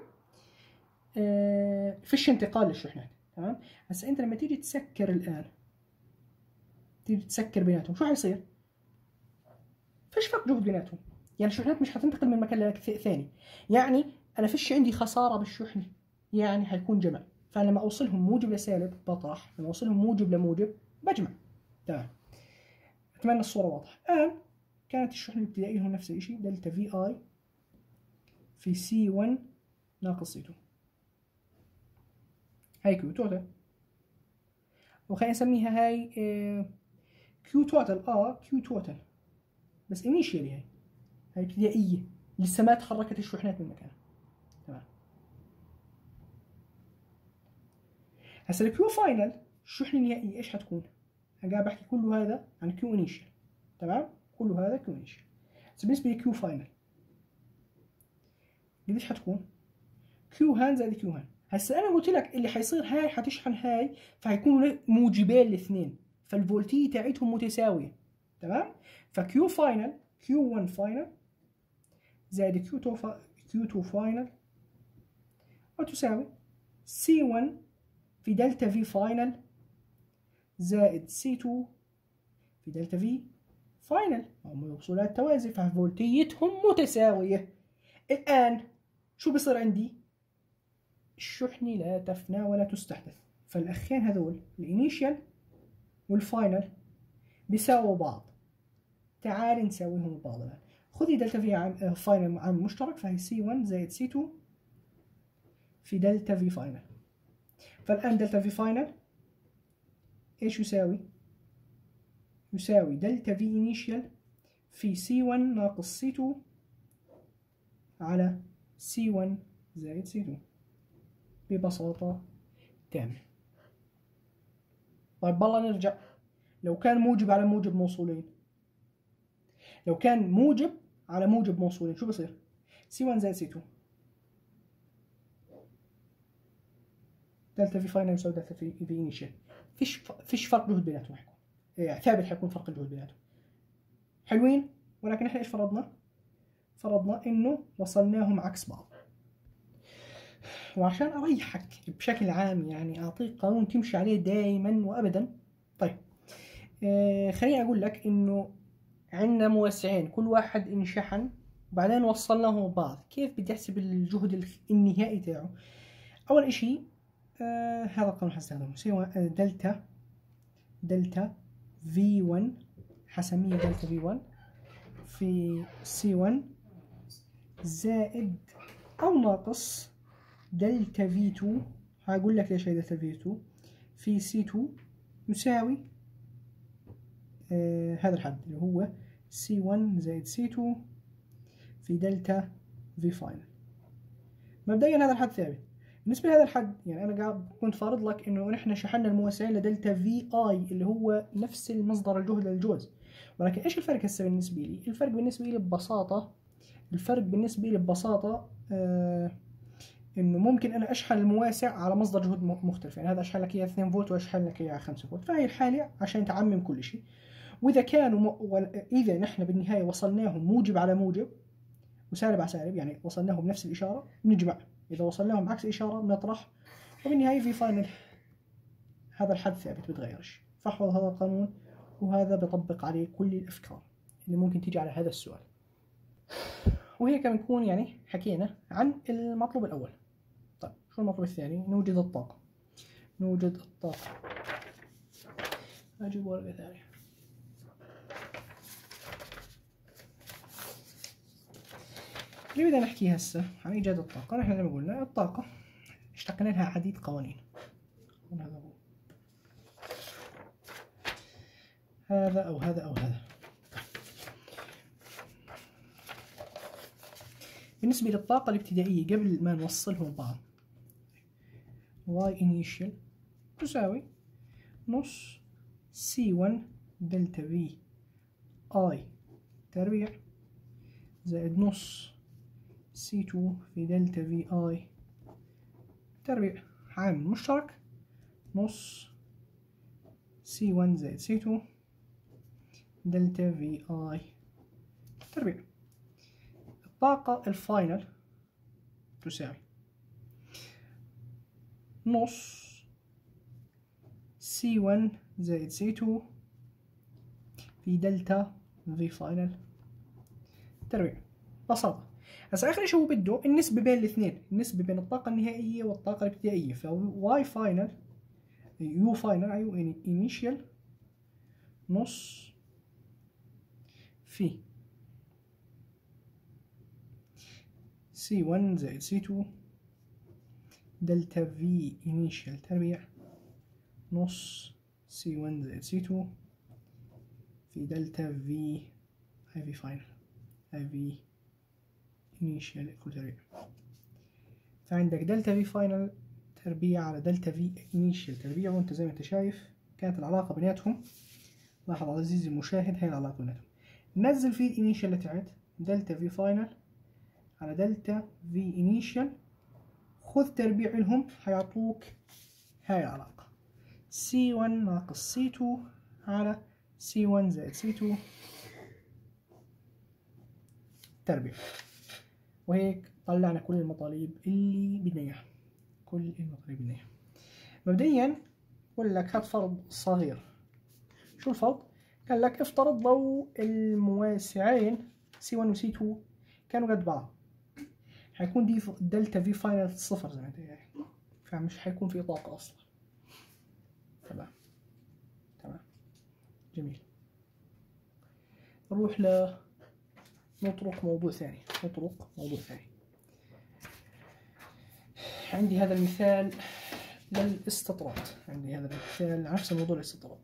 آه فيش انتقال للشحنات، تمام؟ هسه انت لما تيجي تسكر الآن، تيجي تسكر بيناتهم شو حيصير؟ فيش فرق جهد بيناتهم، يعني الشحنات مش حتنتقل من مكان لثاني، يعني انا فيش عندي خساره بالشحنه، يعني حيكون جمع. فلما اوصلهم موجب لسالب بطرح، لما اوصلهم موجب لموجب بجمع، تمام؟ اتمنى الصوره واضحه. الان كانت الشحنه الابتدائيه لهم نفس الشيء، دلتا في اي في سي واحد ناقص سي اثنين، هاي كيو توتال، وخلينا نسميها هاي كيو توتال. اه كيو توتال بس انيشيالي، هاي هاي ابتدائيه لسه ما تحركت الشحنات من مكانها، تمام؟ هسه الكيو فاينل الشحنه النهائيه ايش حتكون؟ انا قاعد بحكي كله هذا عن كيو انيشال، تمام؟ كله هذا كيو انيشال. بس بالنسبه لكيو فاينل قديش حتكون؟ كيو هان زائد كيو هان. هسه انا قلت لك اللي حيصير هاي حتشحن هاي، فهيكونوا موجبين الاثنين، فالفولتيه تاعتهم متساويه، تمام؟ فكيو فاينل كيو واحد فاينل زائد كيو اثنين كيو اثنين فاينل وتساوي سي واحد في دلتا في فاينل زائد سي اثنين في دلتا في فاينل، هم وصولات توازي ففولتيتهم متساوية. الآن شو بصير عندي؟ الشحنة لا تفنى ولا تستحدث، فالأخين هذول الانيشال والفاينل بيساووا بعض. تعال نساويهم ببعض الآن. خذي دلتا في عام فاينل عامل مشترك، فهي سي واحد زائد سي اثنين في دلتا في فاينل. فالآن دلتا في فاينل ايش يساوي؟ يساوي دلتا في انيشال في سي واحد ناقص سي اثنين على سي واحد زائد سي اثنين ببساطة تامة. طيب بالله نرجع، لو كان موجب على موجب موصولين، لو كان موجب على موجب موصولين شو بصير؟ سي واحد زائد سي اثنين دلتا في فاينل يساوي دلتا في في انيشال. فيش فيش فرق جهد بيناتهم، حيكون يعني ثابت، حيكون فرق الجهد بيناتهم. حلوين، ولكن احنا ايش فرضنا؟ فرضنا انه وصلناهم عكس بعض. وعشان اريحك بشكل عام يعني اعطيك قانون تمشي عليه دائما وابدا. طيب آه خليني اقول لك انه عندنا موسعين كل واحد انشحن وبعدين وصلناهم ببعض. كيف بدي احسب الجهد النهائي تاعه؟ اول اشي آه هذا القانون حستخدمه، سوى دلتا دلتا في واحد، حسميه دلتا في واحد في سي واحد زائد او ناقص دلتا في اثنين. هقول لك ليش هي دلتا في اثنين في سي اثنين يساوي آه هذا الحد اللي هو سي واحد زائد سي اثنين في دلتا في فاينل. مبدئيا هذا الحد ثابت. بالنسبه لهذا الحد يعني انا قاعد كنت فارض لك انه نحن شحنا الموسعين لدلتا في اي اللي هو نفس المصدر الجهد للجوز. ولكن ايش الفرق هسه بالنسبه لي؟ الفرق بالنسبه لي ببساطه الفرق بالنسبه لي ببساطه آه انه ممكن انا اشحن المواسع على مصدر جهد مختلف. يعني هذا اشحن لك اياه اثنين فولت واشحن لك اياه خمسة فولت. فهي الحاله عشان تعمم كل شيء. واذا كانوا م... اذا نحن بالنهايه وصلناهم موجب على موجب وسالب على سالب، يعني وصلناهم بنفس الاشاره بنجمع، اذا وصلناهم عكس الاشاره بنطرح، وبالنهايه في فاينل هذا الحد ثابت بتغيرش. فاحفظ هذا القانون وهذا بطبق عليه كل الافكار اللي ممكن تيجي على هذا السؤال. وهيك بنكون يعني حكينا عن المطلوب الاول. طيب شو المطلوب الثاني؟ نوجد الطاقه. نوجد الطاقه. اجيب ورقه ثانيه. اللي بدنا نحكي هسه عن ايجاد الطاقه. نحن زي ما قلنا الطاقه اشتقنا لها عديد قوانين. هذا هو هذا او هذا او هذا. بالنسبه للطاقه الابتدائيه قبل ما نوصلهم ببعض، y initial تساوي نص سي واحد دلتا في اي تربيع زائد نص سي اثنين في دلتا في اي تربيع عامل مشترك نص سي واحد زائد سي اثنين دلتا في اي تربيع. الطاقة الفاينل تساوي نص سي واحد زائد سي اثنين في دلتا في فاينل تربيع. ببساطة هسا آخر شيء هو بده النسبة بين الاثنين، النسبة بين الطاقة النهائية والطاقة الابتدائية. ف y final u final أيوه initial نص في سي واحد زائد سي اثنين دلتا في initial تربيع نص سي واحد زائد سي اثنين في دلتا في هاي في فاينل هاي في initial equal تربيع. فعندك دلتا في فاينل تربيع على دلتا في initial تربيع، وانت زي ما انت شايف كانت العلاقة بيناتهم. لاحظ عزيزي المشاهد هاي العلاقة بيناتهم. نزل في initial اللي تحت دلتا في فاينل على دلتا في initial، خذ تربيع لهم حيعطوك هاي العلاقة سي واحد ناقص سي اثنين على سي واحد زائد سي اثنين تربيع. وهيك طلعنا كل المطالب اللي بدنا اياها. كل المطالب اللي بدنا اياها. مبدئيا بقول لك هات فرض صغير. شو الفرض؟ قال لك افترض لو المواسعين سي واحد و سي اثنين كانوا قد بعض، حيكون دي دلتا في فاينل صفر زي ما انت شايف، فمش حيكون في طاقة اصلا. تمام تمام جميل. نروح ل نطرق موضوع ثاني. نطرق موضوع ثاني. عندي هذا المثال للاستطراد. عندي هذا المثال نفس موضوع الاستطراد.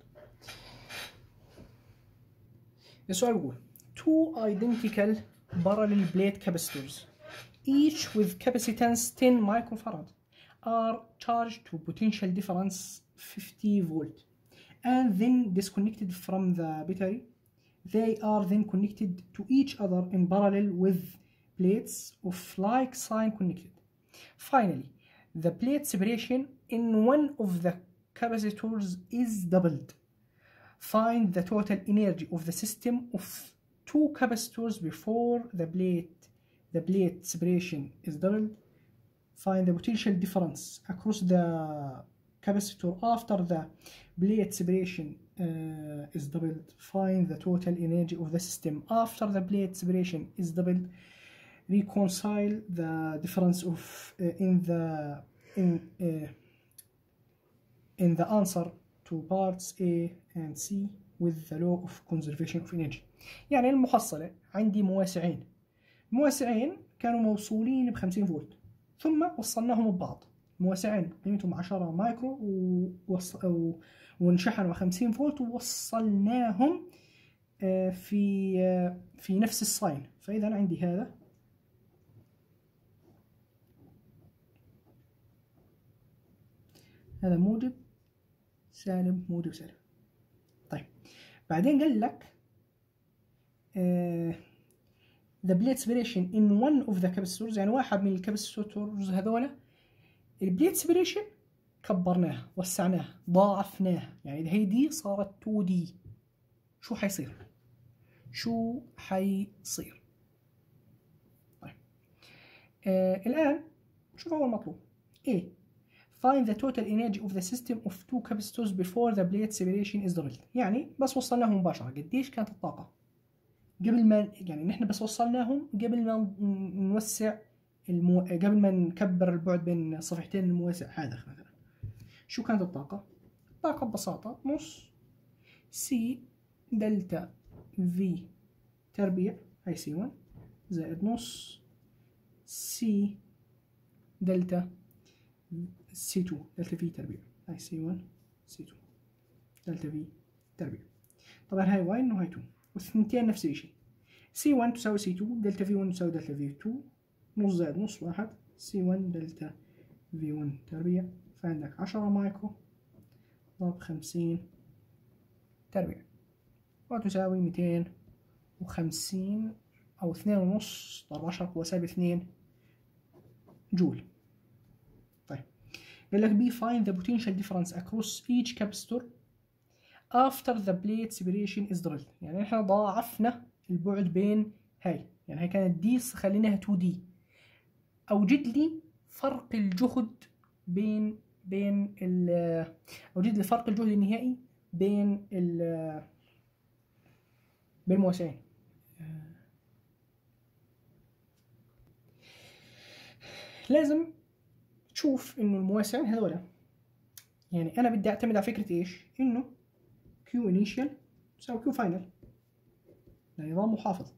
السؤال بيقول two identical parallel plate capacitors each with capacitance ten microfarad are charged to potential difference fifty volt and then disconnected from the battery. They are then connected to each other in parallel with plates of like sign connected. Finally, the plate separation in one of the capacitors is doubled. Find the total energy of the system of two capacitors before the plate the plate separation is doubled. Find the potential difference across the capacitor after the plate separation uh, is doubled. Find the total energy of the system after the plate separation is doubled. Reconcile the difference of uh, in the in uh, in the answer to parts A and C with the law of conservation of energy. يعني المحصلة عندي مواسعين مواسعين كانوا موصولين بخمسين فولت ثم وصلناهم ببعض. مواسعين قيمتهم عشرة مايكرو ووص... و... وانشحنوا خمسين فولت ووصلناهم في في نفس الساين. فإذا عندي هذا هذا موجب سالب موجب سالب. طيب بعدين قال لك uh, the plate separation in one of the capacitors، يعني واحد من الكاباسيتورز هذولا البليت سيبريشن كبرناها وسعناها ضاعفناها، يعني هي دي صارت تو دي. شو حيصير؟ شو حيصير؟ طيب آه الآن شوف أول مطلوب A. Find the total energy of the system of two capacitors before the plate separation is doubled. يعني بس وصلناهم مباشرة قديش كانت الطاقة قبل ما، يعني نحن بس وصلناهم قبل ما نوسع المو... قبل ما نكبر البعد بين صفحتين المواسع هذا مثلا. شو كانت الطاقة؟ الطاقة ببساطة نص سي دلتا في تربيع هاي سي واحد زائد نص سي دلتا سي اثنين دلتا في تربيع هاي سي واحد سي اثنين دلتا في تربيع. طبعا هاي واحد وهاي اثنين والثنتين نفس الشيء. سي واحد تساوي سي اثنين دلتا في واحد تساوي دلتا في اثنين نص زائد نص واحد سي واحد دلتا في واحد تربيع. فعندك عشرة مايكرو ضرب خمسين تربيع وتساوي مئتين وخمسين أو اثنين ونص ضرب عشرة قوة سالب اثنين جول. طيب قال لك B find the potential difference across each capacitor after the plate separation is doubled. يعني احنا ضاعفنا البعد بين هاي، يعني هاي كانت دي خليناها تو دي. أوجد لي فرق الجهد بين بين ال أوجد لي فرق الجهد النهائي بين ال بين المواسعين. لازم تشوف إنه المواسعين هذولا، يعني أنا بدي أعتمد على فكرة إيش؟ إنه Q initial تساوي Q final، يعني نظام محافظ.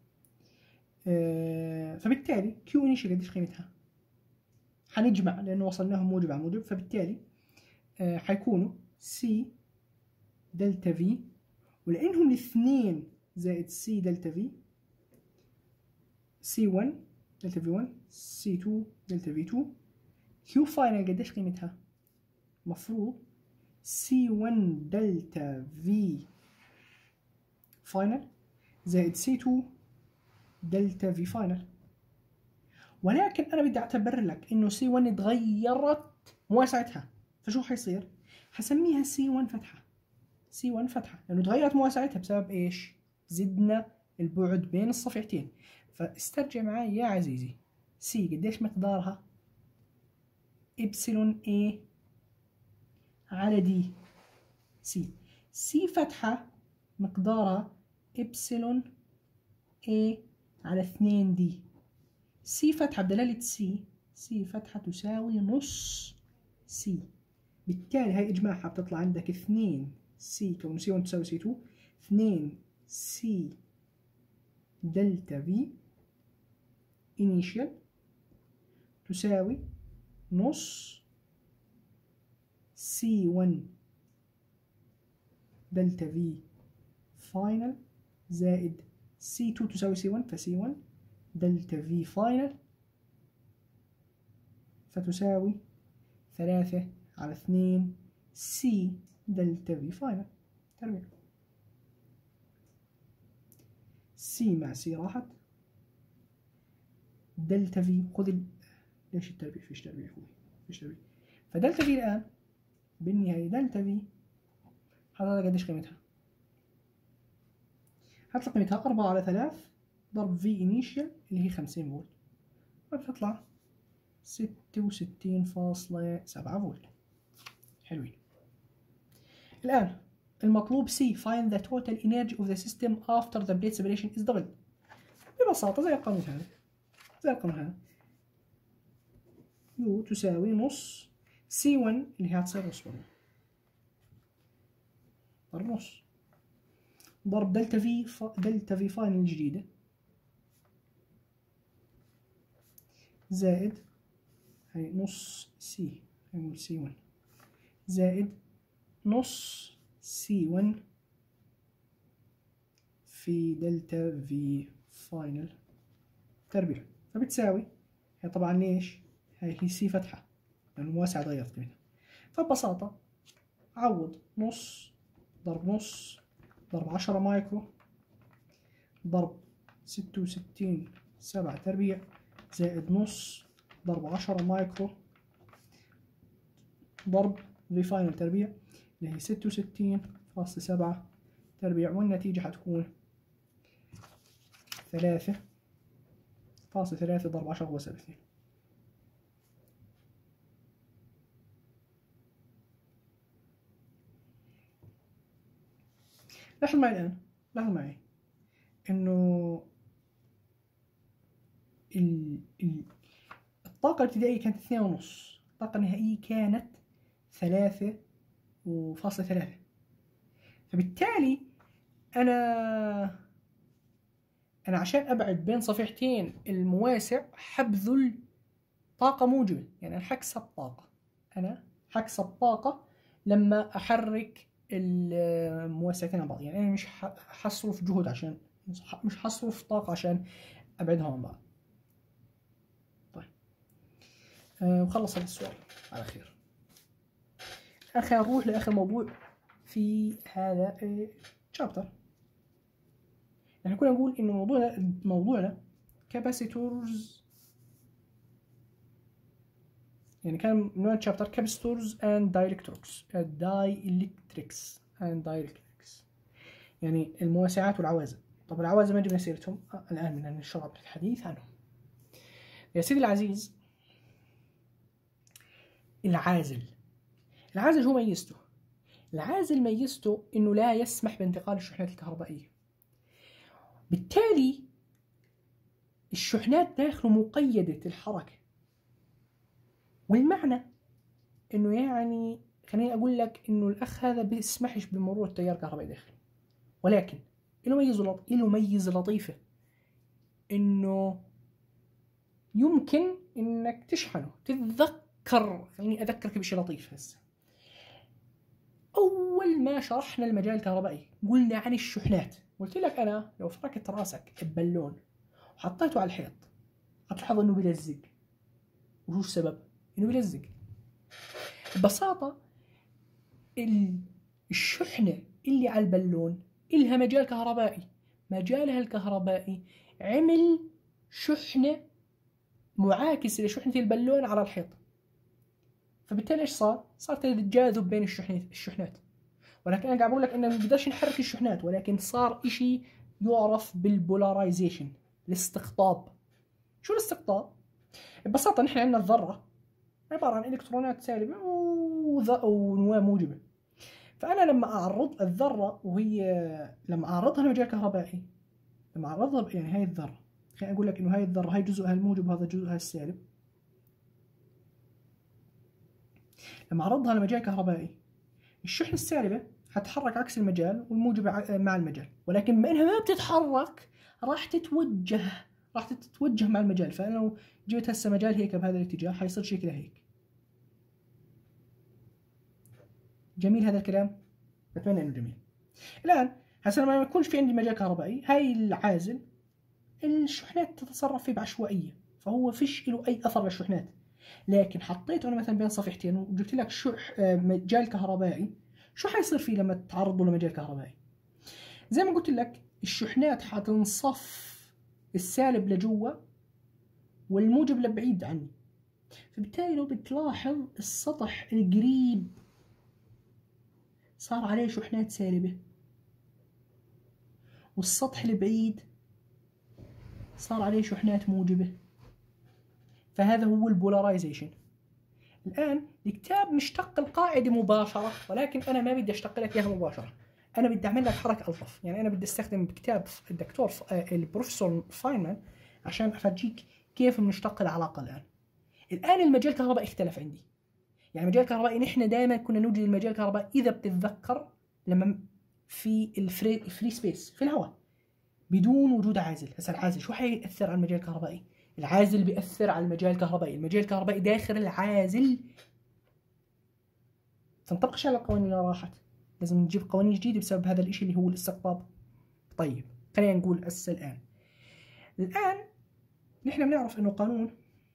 فبالتالي Q initial قديش قيمتها؟ حنجمع لأنه وصلناهم موجب على موجب، فبالتالي آه حيكونوا C دلتا V، ولأنهم الاثنين زائد C دلتا V سي واحد دلتا في واحد سي اثنين دلتا في اثنين. Q final قديش قيمتها؟ مفروض سي واحد دلتا V final زائد سي اثنين دلتا V final. ولكن أنا بدي أعتبر لك إنه سي واحد تغيرت مواسعتها، فشو حيصير؟ حسميها سي واحد فتحة، سي واحد فتحة لأنه تغيرت مواسعتها بسبب إيش؟ زدنا البعد بين الصفحتين. فاسترجع معي يا عزيزي، سي قديش مقدارها؟ إبسلون A على دي. سي سي فتحة مقدارها إبسلون A على اثنين دي. سي فتحة بدلالة سي، سي فتحة تساوي نص سي، بالتالي هاي إجماعها بتطلع عندك اثنين سي كون سي واحد تساوي سي اثنين، اثنين سي دلتا في initial تساوي نص سي واحد دلتا في final زائد سي اثنين تساوي سي واحد، فسي واحد دلتا في final فتساوي ثلاثة على اثنين سي دلتا في فاينل تربيع. سي مع سي راحت، دلتا في خذ ال... ليش التربيع؟ فيش تربيع اخوي، فيش تربيع. فدلتا في الان بالنهاية دلتا في هذا قديش قيمتها؟ هتطلع قيمتها أربعة على ثلاثة ضرب في انيشيال اللي هي خمسين فولت، فبتطلع ستة وستين فاصلة سبعة فولت. حلوين. الآن المطلوب C find the total energy of the system after the plate separation is doubled. ببساطة زي القانون هذا، زي القانون هذا U تساوي نص سي واحد اللي هي هتصير نص برضه ضرب نص ضرب دلتا في ف... دلتا في فاينل الجديدة زائد هي نص سي، نقول سي واحد زائد نص سي واحد في دلتا في فاينل تربيع، فبتساوي هي طبعا ليش؟ هي هي سي فتحة لأنه المواسعة غيرت قيمتها، فببساطة عوض نص ضرب نص ضرب عشرة مايكرو ضرب ستة وستين سبعة تربيع زائد نص ضرب عشرة مايكرو ضرب في فاينل تربيع اللي هي ستة وستين فاصلة سبعة تربيع، والنتيجة حتكون ثلاثة فاصلة ثلاثة ضرب عشرة هو سالب اثنين. لاحظ معي الآن، لاحظ معي إنه ال ال الطاقة الابتدائية كانت اثنين ونص، الطاقة النهائية كانت ثلاثة وفاصلة ثلاثة، فبالتالي أنا أنا عشان أبعد بين صفيحتين المواسع حبذل طاقة موجبة، يعني أنا حكسب طاقة، أنا حكسب طاقة لما أحرك المواسعتين عن بعض، يعني أنا مش حصرف جهد عشان مش حصرف طاقة عشان أبعدهم عن بعض. طيب أه وخلص هذا السؤال على خير. أخي نروح لآخر موضوع في هذا الشابتر. يعني كنا نقول إنه موضوعنا موضوعنا كاباسيتورز، يعني كان نوع الشابتر كاباسيتورز اند دايلكتريكس دايلكتريكس اند دايلكتريكس يعني المواسعات والعوازل. طب العوازل ما جبنا سيرتهم آه الآن من الشرع الحديث عنهم. يا سيدي العزيز، العازل العازل هو ميزته العازل ميزته إنه لا يسمح بانتقال الشحنات الكهربائية، بالتالي الشحنات داخله مقيدة الحركة، والمعنى إنه يعني خليني أقول لك إنه الأخ هذا بيسمحش بمرور التيار الكهربائي داخله، ولكن له ميزة لط... له ميزة لطيفة إنه يمكن إنك تشحنه. تتذكر، خليني أذكرك بشيء لطيف هسه. أول ما شرحنا المجال الكهربائي قلنا عن الشحنات، قلت لك أنا لو فركت راسك ببالون وحطيته على الحيط هتلاحظ إنه بيلزق. وشو السبب؟ إنه بيلزق. ببساطة الشحنة اللي على البالون إلها مجال كهربائي، مجالها الكهربائي عمل شحنة معاكسة لشحنة البالون على الحيط، فبالتالي إيش صار؟ صار تجاذب بين الشحنات. ولكن أنا قاعد أقول لك إنه ما بنقدرش نحرك الشحنات، ولكن صار إشي يعرف بالبولاريزيشن، الاستقطاب. شو الاستقطاب؟ ببساطة نحن عندنا الذرة عبارة عن إلكترونات سالبة ونواة موجبة، فأنا لما أعرض الذرة وهي لما أعرضها لمجال كهربائي، لما أعرضها يعني هاي الذرة، خليني أقول لك إنه هاي الذرة هاي جزءها الموجب وهذا جزءها السالب، لما أعرضها لمجال كهربائي الشحنة السالبة هتتحرك عكس المجال والموجبة مع المجال، ولكن بما إنها ما بتتحرك راح تتوجه راح تتوجه مع المجال. فأنا لو جبت هسه مجال هيك بهذا الاتجاه حيصير شكله هيك. جميل هذا الكلام؟ بتمنى إنه جميل. الآن هسه لما يكونش في عندي مجال كهربائي، هاي العازل الشحنات تتصرف فيه بعشوائية، فهو فيش له أي أثر للشحنات. لكن حطيته انا مثلا بين صفيحتين وجبت لك شح مجال كهربائي، شو حيصير فيه لما تتعرض له لمجال كهربائي؟ زي ما قلت لك الشحنات حتنصف السالب لجوا والموجب لبعيد عني، فبالتالي لو بتلاحظ السطح القريب صار عليه شحنات سالبة، والسطح البعيد صار عليه شحنات موجبة، فهذا هو البولاريزيشن. الآن الكتاب مشتق القاعدة مباشرة، ولكن أنا ما بدي أشتق لك إياها مباشرة، أنا بدي أعمل لك حركة ألطف. يعني أنا بدي أستخدم كتاب الدكتور البروفيسور فاينمان عشان أفرجيك كيف بنشتق العلاقة الآن. الآن المجال الكهربائي اختلف عندي. يعني المجال الكهربائي نحن دائما كنا نوجد المجال الكهربائي إذا بتتذكر لما في الفري فري سبيس في الهواء بدون وجود عازل. هسه العازل شو حيأثر على المجال الكهربائي؟ العازل بيأثر على المجال الكهربائي، المجال الكهربائي داخل العازل تنطبقش على القوانين اللي راحت، لازم نجيب قوانين جديدة بسبب هذا الاشي اللي هو الاستقطاب. طيب خلينا نقول هسه الآن الآن نحن بنعرف انه قانون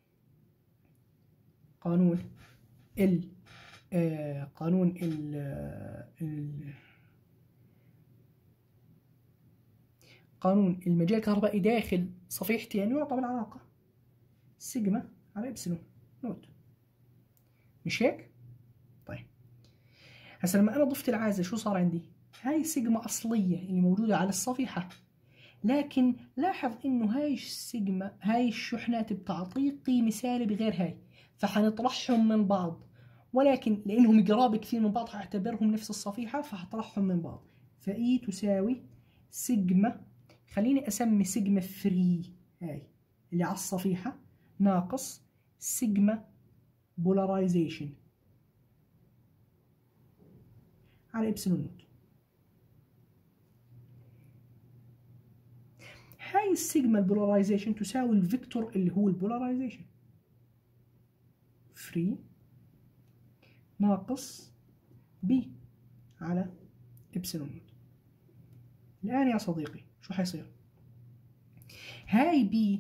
قانون ال آه قانون ال ال قانون المجال الكهربائي داخل صفيحتين يعطى بالعلاقة سيجما على إبسلون نوت، مش هيك؟ طيب هسه لما أنا ضفت العازل شو صار عندي؟ هاي سيجما أصلية اللي موجودة على الصفيحة، لكن لاحظ إنه هاي السيجما هاي الشحنات بتعطيك قيمة سالبة غير هاي، فحنطرحهم من بعض، ولكن لأنهم قراب كثير من بعض حاعتبرهم نفس الصفيحة فحطرحهم من بعض، فإي تساوي سيجما، خليني أسمي سيجما فري هاي اللي على الصفيحة ناقص سيجما بولاريزيشن على إبسلون نوت. هاي السيجما البولاريزيشن تساوي الفيكتور اللي هو البولاريزيشن فري ناقص بي على إبسلون نوت. الآن يا صديقي شو حيصير؟ هاي بي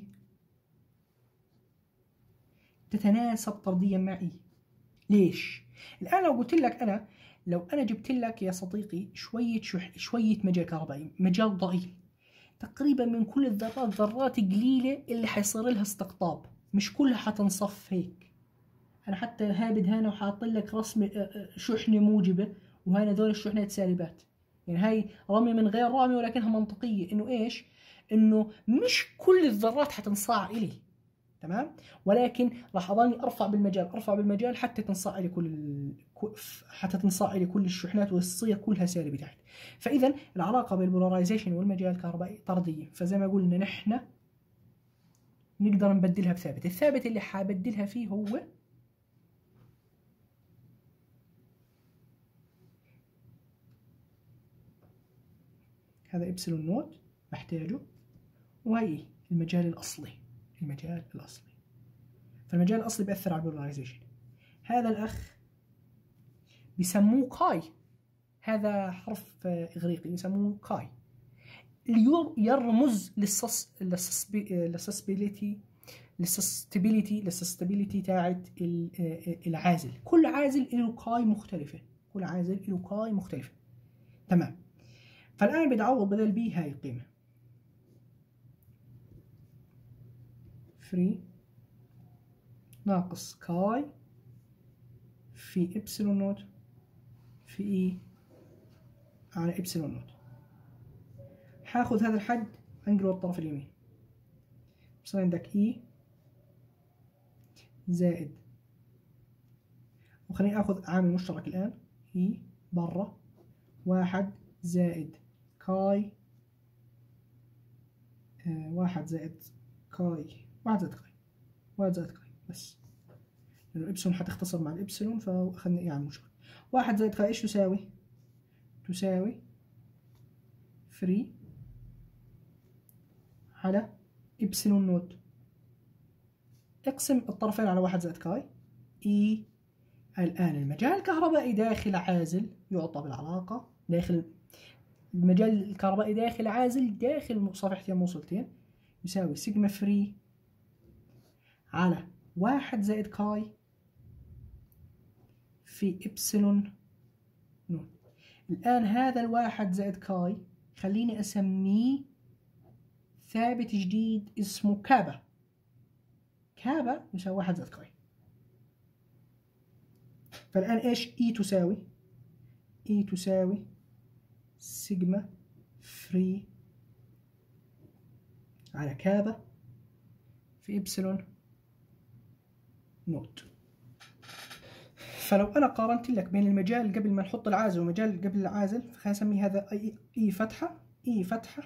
تتناسب طرديا مع إي. ليش؟ الآن لو قلت لك أنا لو أنا جبت لك يا صديقي شوية شح شوية مجال كهربائي، مجال ضئيل تقريبا من كل الذرات ذرات قليلة اللي حيصير لها استقطاب، مش كلها حتنصف هيك. أنا حتى هابد هنا وحاط لك رسم شحنة موجبة وهنا ذول الشحنات سالبات، يعني هاي رمي من غير رامي ولكنها منطقية، إنه إيش؟ إنه مش كل الذرات حتنصاع إلي، تمام؟ ولكن راح اضلني ارفع بالمجال ارفع بالمجال حتى تنصاع لي كل ال... حتى تنصاع لي كل الشحنات وتصير كلها سالبه تحت. فاذا العلاقه بين البولاريزيشن والمجال الكهربائي طرديه، فزي ما قلنا نحن نقدر نبدلها بثابت، الثابت اللي حابدلها فيه هو هذا إبسلون نوت بحتاجه، وهي المجال الأصلي المجال الأصلي فالمجال الأصلي بيأثر على البولاريزيشن. هذا الأخ بيسموه كاي، هذا حرف إغريقي يسموه كاي اللي يرمز للسسبيليتي للسستابيليتي للسستابيليتي تاعت العازل. كل عازل له كاي مختلفة كل عازل له كاي مختلفة تمام. فالآن بدي أعوض بدل بي هاي القيمة فري ناقص كاي في إبسلون نوت في إي على إبسلون نوت. حاخذ هذا الحد أنقله الطرف اليمين، بصير عندك إي زائد، وخليني آخذ عامل مشترك الآن إي برا واحد زائد كاي آه واحد زائد كاي واحد زائد كاي واحد زائد كاي بس، لأنه الإبسلون حتختصر مع الإبسلون فأخذنا إي عامل مشترك. واحد زائد كاي إيش تساوي؟ تساوي فري على إبسلون نوت، اقسم الطرفين على واحد زائد كاي إي. الآن المجال الكهربائي داخل عازل يعطى بالعلاقة داخل المجال الكهربائي داخل عازل داخل صفيحتين موصلتين يساوي سيجما فري على واحد زائد كاي في إبسلون نوت. الآن هذا الواحد زائد كاي خليني أسميه ثابت جديد اسمه كابا. كابا يساوي واحد زائد كاي. فالآن إيش إي تساوي؟ إي تساوي سيجما فري على كابا في إبسلون نوت. فلو أنا قارنت لك بين المجال قبل ما نحط العازل والمجال قبل العازل، فخلينا نسمي هذا إي فتحة إي فتحة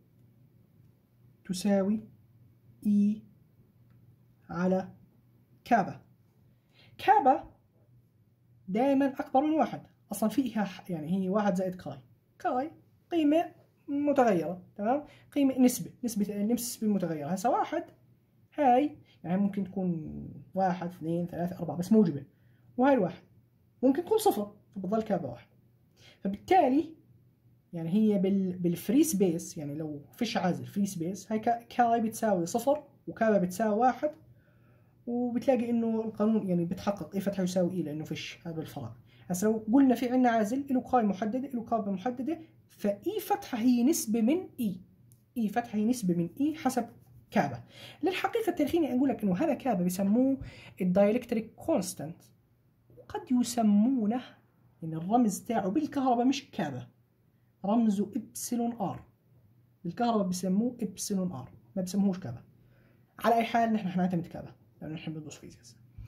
تساوي إي على كابا. كابا دائما أكبر من واحد، أصلا فيها يعني هي واحد زائد كاي. كاي قيمة متغيرة، تمام؟ قيمة نسبة نسبة نسبة متغيرة. هسا واحد هاي يعني ممكن تكون واحد اثنين ثلاثة أربعة بس موجبة، وهاي الواحد ممكن تكون صفر فبتظل كابا واحد. فبالتالي يعني هي بال بالفري سبيس، يعني لو فيش عازل فري سبيس، هاي كاي بتساوي صفر وكابا بتساوي واحد، وبتلاقي انه القانون يعني بتحقق اي فتحه يساوي اي لانه فيش هذا الفراغ. هسه لو قلنا في عندنا عازل له كاي محدده له كابا محدده، فاي فتحه هي نسبه من اي. اي فتحه هي نسبه من اي حسب كابا. للحقيقه التاريخيه اقول لك انه هذا كابا بسموه الدايلكتريك كونستانت، وقد يسمونه يعني الرمز تاعه بالكهرباء مش كابا، رمزه إبسلون آر. بالكهرباء بسموه إبسلون آر، ما بسموهوش كابا. على أي حال نحن حنعتمد كابا لأنه نحن بندرس فيزياء.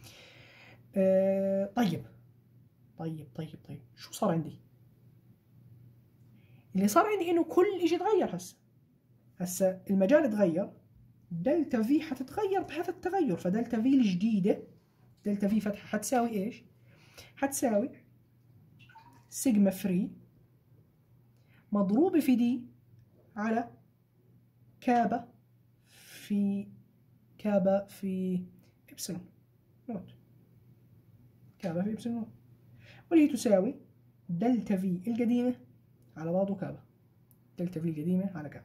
أه طيب طيب طيب طيب شو صار عندي؟ اللي صار عندي إنه كل إشي تغير. هسه هسه المجال تغير، دلتا في حتتغير بهذا التغير، فدلتا في الجديدة دلتا في فتحة حتساوي إيش؟ حتساوي سيجما فري مضروبة في دي على كابا في كابا في إبسلون نوت. كابا في إبسلون نوت، واللي تساوي دلتا في القديمة على بعضه كابا. دلتا في القديمة على كابا.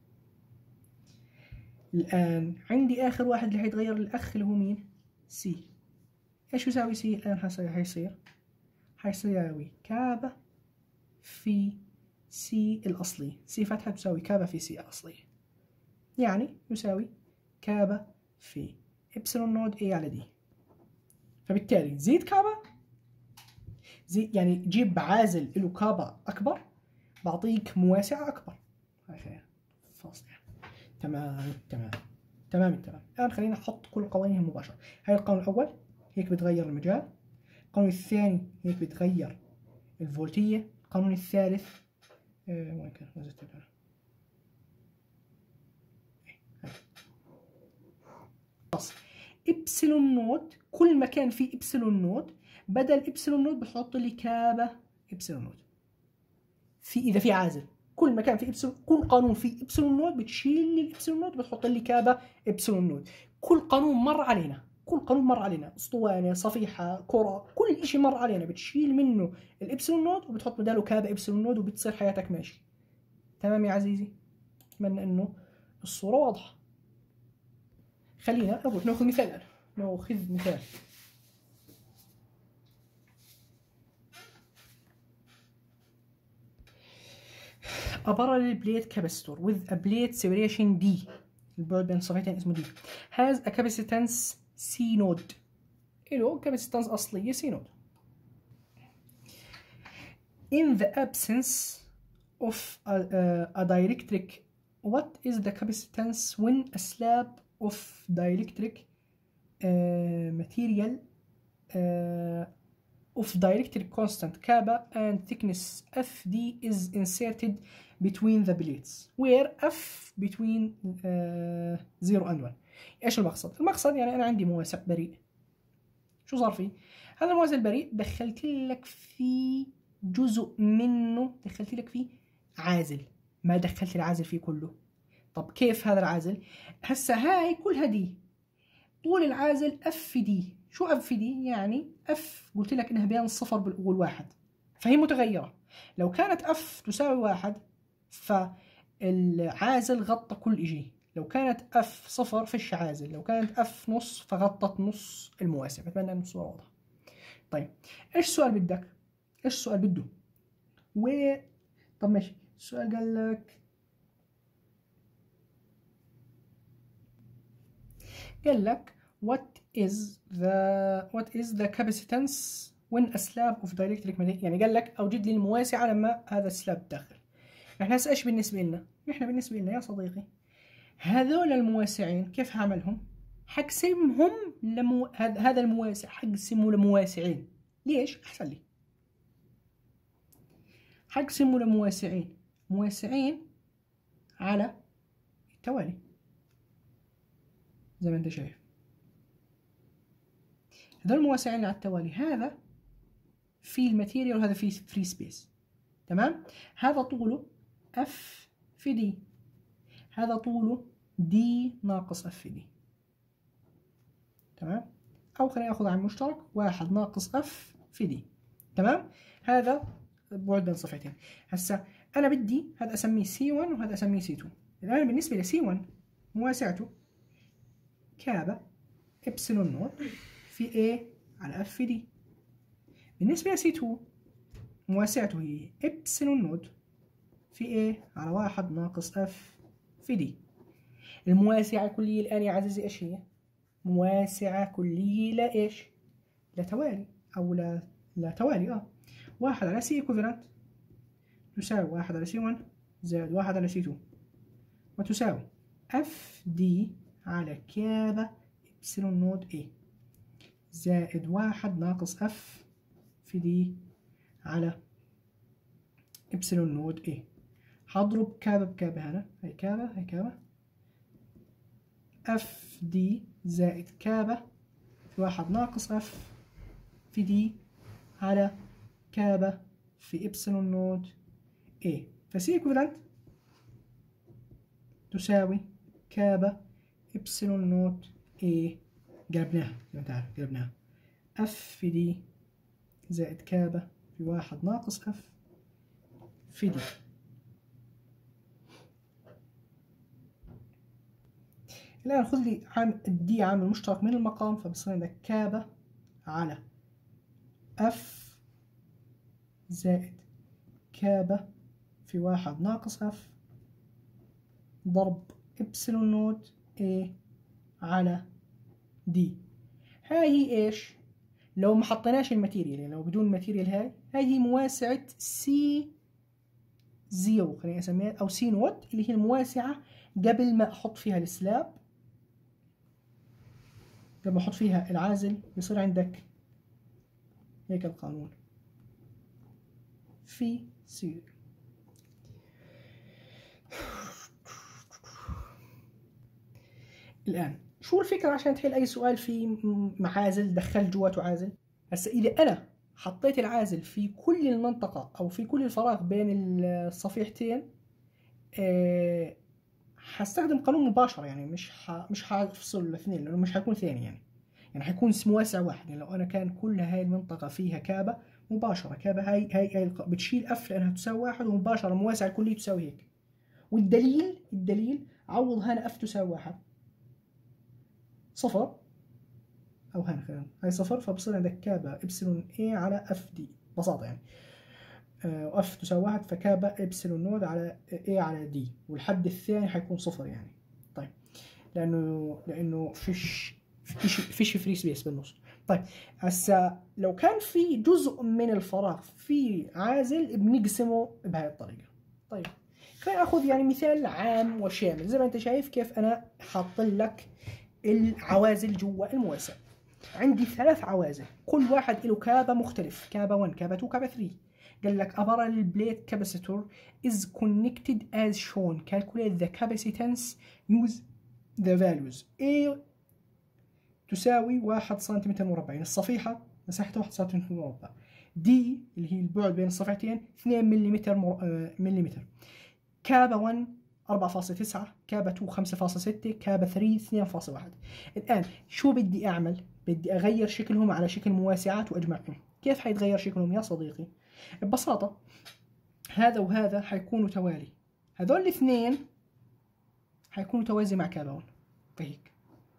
الآن عندي آخر واحد اللي حيتغير الأخ اللي هو مين؟ سي. إيش يساوي سي الآن؟ حيصير حيساوي كابا في سي الأصلي. سي فتحة تساوي كابا في سي الأصلية، يعني يساوي كابا في إبسلون نود إي على دي. فبالتالي زيد كابا زيد يعني جيب عازل له كابا أكبر بعطيك مواسعة أكبر. هاي فاصلة. تمام تمام تمام تمام. الآن خلينا نحط كل قوانينهم مباشرة. هاي القانون الأول هيك بتغير المجال، القانون الثاني هيك بتغير الفولتية، القانون الثالث آه وين كان نزلت الآن؟ خلاص إبسلون نود، كل ما كان في إبسلون نود بدل إبسلون نود بحط لي كابا إبسلون نود. في إذا في عازل كل ما كان في إبسلون، كل قانون في إبسلون نود بتشيل لي الإبسلون نود بتحط لي كابا إبسلون نود. كل قانون مر علينا، كل قانون مر علينا، اسطوانة صفيحة كرة كل إشي مر علينا بتشيل منه الإبسلون نود وبتحط بداله كابا إبسلون نود وبتصير حياتك ماشي. تمام يا عزيزي؟ أتمنى إنه الصورة واضحة. خلينا نروح ناخذ مثال الآن. ناخذ مثال. A parallel plate capacitor with a plate separation D، البعد بين الصفحتين اسمه D، has a capacitance C node. له capacitance أصلية C node. In the absence of a, a, a dielectric, what is the capacitance when a slab of dielectric uh, material uh, of dielectric constant kappa and thickness F D is inserted between the plates where F between uh, zero and one. ايش المقصد؟ المقصد يعني انا عندي مواسع بريء. شو صار فيه؟ هذا المواسع البريء دخلت لك في جزء منه، دخلت لك فيه عازل، ما دخلت العازل فيه كله. طب كيف هذا العازل؟ هسه هاي كلها دي، طول العازل اف في دي. شو اف في دي؟ يعني اف قلت لك انها بين الصفر والواحد، فهي متغيرة. لو كانت اف تساوي واحد فالعازل غطى كل اشي، لو كانت اف صفر فيش عازل، لو كانت اف نص فغطت نص المواسع. بتمنى ان الصورة واضحة. طيب ايش السؤال بدك؟ ايش السؤال بده؟ و طب ماشي، السؤال قال لك قال لك what is the what is the capacitance when a slab of dielectric material، يعني قال لك اوجد لي المواسعة لما هذا السلاب داخل. احنا هسه ايش بالنسبة لنا؟ احنا بالنسبة لنا يا صديقي هذول المواسعين كيف هعملهم؟ حقسمهم لمو... هذا المواسع حقسمه لمواسعين. ليش؟ احسن لي. حقسمه لمواسعين، مواسعين على التوالي زي ما انت شايف. هذول المواسعين على التوالي، هذا في الماتيريال وهذا في فري سبيس. تمام؟ هذا طوله اف في دي، هذا طوله دي ناقص اف في دي. تمام؟ او خلينا ناخذ عن مشترك واحد ناقص اف في دي. تمام؟ هذا بعد بين صفحتين. هسا انا بدي هذا اسميه سي واحد وهذا اسميه سي اثنين. الان بالنسبه لسي واحد مواسعته كابا ابسلون نوت في A على اف في دي. بالنسبه لسي اثنين مواسعته هي ابسلون نوت في A على واحد ناقص اف في دي. المواسعه الكليه الان يا عزيزي ايش هي؟ مواسعه كليه لايش؟ لتوالي او لا لا توالي. اه واحد على سي ايكوفالنت تساوي واحد على سي واحد زائد واحد على سي اثنين، وتساوي اف دي على كابا ابسلون نود اي زائد واحد ناقص اف في دي على ابسلون نود اي. هضرب كابا بكابا هنا، هي كابا هي كابا، اف دي زائد كابا في واحد ناقص اف في دي على كابا في ابسلون نود A. فسي ايكوفالنت تساوي كابا ابسلون نوت A، قلبناها زي ما انت عارف قلبناها، اف في دي زائد كابا في واحد ناقص اف في دي. الآن خذ لي عامل الدي عامل مشترك من المقام، فبصير عندك كابا على اف زائد كابا في واحد ناقص اف ضرب ابسلون نوت A على دي. هاي هي ايش؟ لو ما حطيناش الماتيريال، يعني لو بدون الماتيريال هاي هاي هي مواسعة سي زيرو خلينا نسميها، او سي نوت اللي هي المواسعة قبل ما احط فيها السلاب، قبل ما احط فيها العازل بيصير عندك هيك القانون في سي. الآن شو الفكرة عشان تحل أي سؤال في معازل دخل جواته عازل؟ هسا إذا أنا حطيت العازل في كل المنطقة أو في كل الفراغ بين الصفيحتين أه هستخدم قانون مباشرة، يعني مش ح... مش هفصل الاثنين لأنه مش هيكون ثاني، يعني يعني هيكون مواسع واحد. يعني لو أنا كان كل هاي المنطقة فيها كابة مباشرة، كابة هاي هاي, هاي بتشيل اف لأنها تساوي واحد ومباشرة المواسع الكلية تساوي هيك. والدليل الدليل عوض هنا اف تساوي واحد صفر، او هنا خلينا هاي صفر، فبصير عندك كابا ابسلون اي على اف دي ببساطه يعني، آه واف تساوي واحد فكابا ابسلون نود على اي على دي، والحد الثاني حيكون صفر يعني. طيب لانه لانه فيش فيش فيش فري سبيس بالنص. طيب هسا لو كان في جزء من الفراغ في عازل بنقسمه بهاي الطريقه. طيب خلينا ناخذ يعني مثال عام وشامل زي ما انت شايف كيف انا حاط لك العوازل جوا المواسع. عندي ثلاث عوازل كل واحد له كابا مختلف، كابا واحد كابا اثنين كابا ثلاثة. قال لك a parallel plate capacitor is connected as shown, calculate the capacitance use the values. A تساوي واحد سنتيمتر مربع، يعني الصفيحة مساحتها واحد سنتيمتر مربع. D اللي هي البعد بين الصفيحتين اثنين ملم ملم. كابا واحد أربعة فاصلة تسعة، كابا اثنين خمسة فاصلة ستة، كابا ثلاثة اثنين فاصلة واحد. الآن شو بدي أعمل؟ بدي أغير شكلهم على شكل مواسعات وأجمعهم. كيف حيتغير شكلهم يا صديقي؟ ببساطة هذا وهذا حيكونوا توالي، هذول الاثنين حيكون متوازي مع كابون. فهيك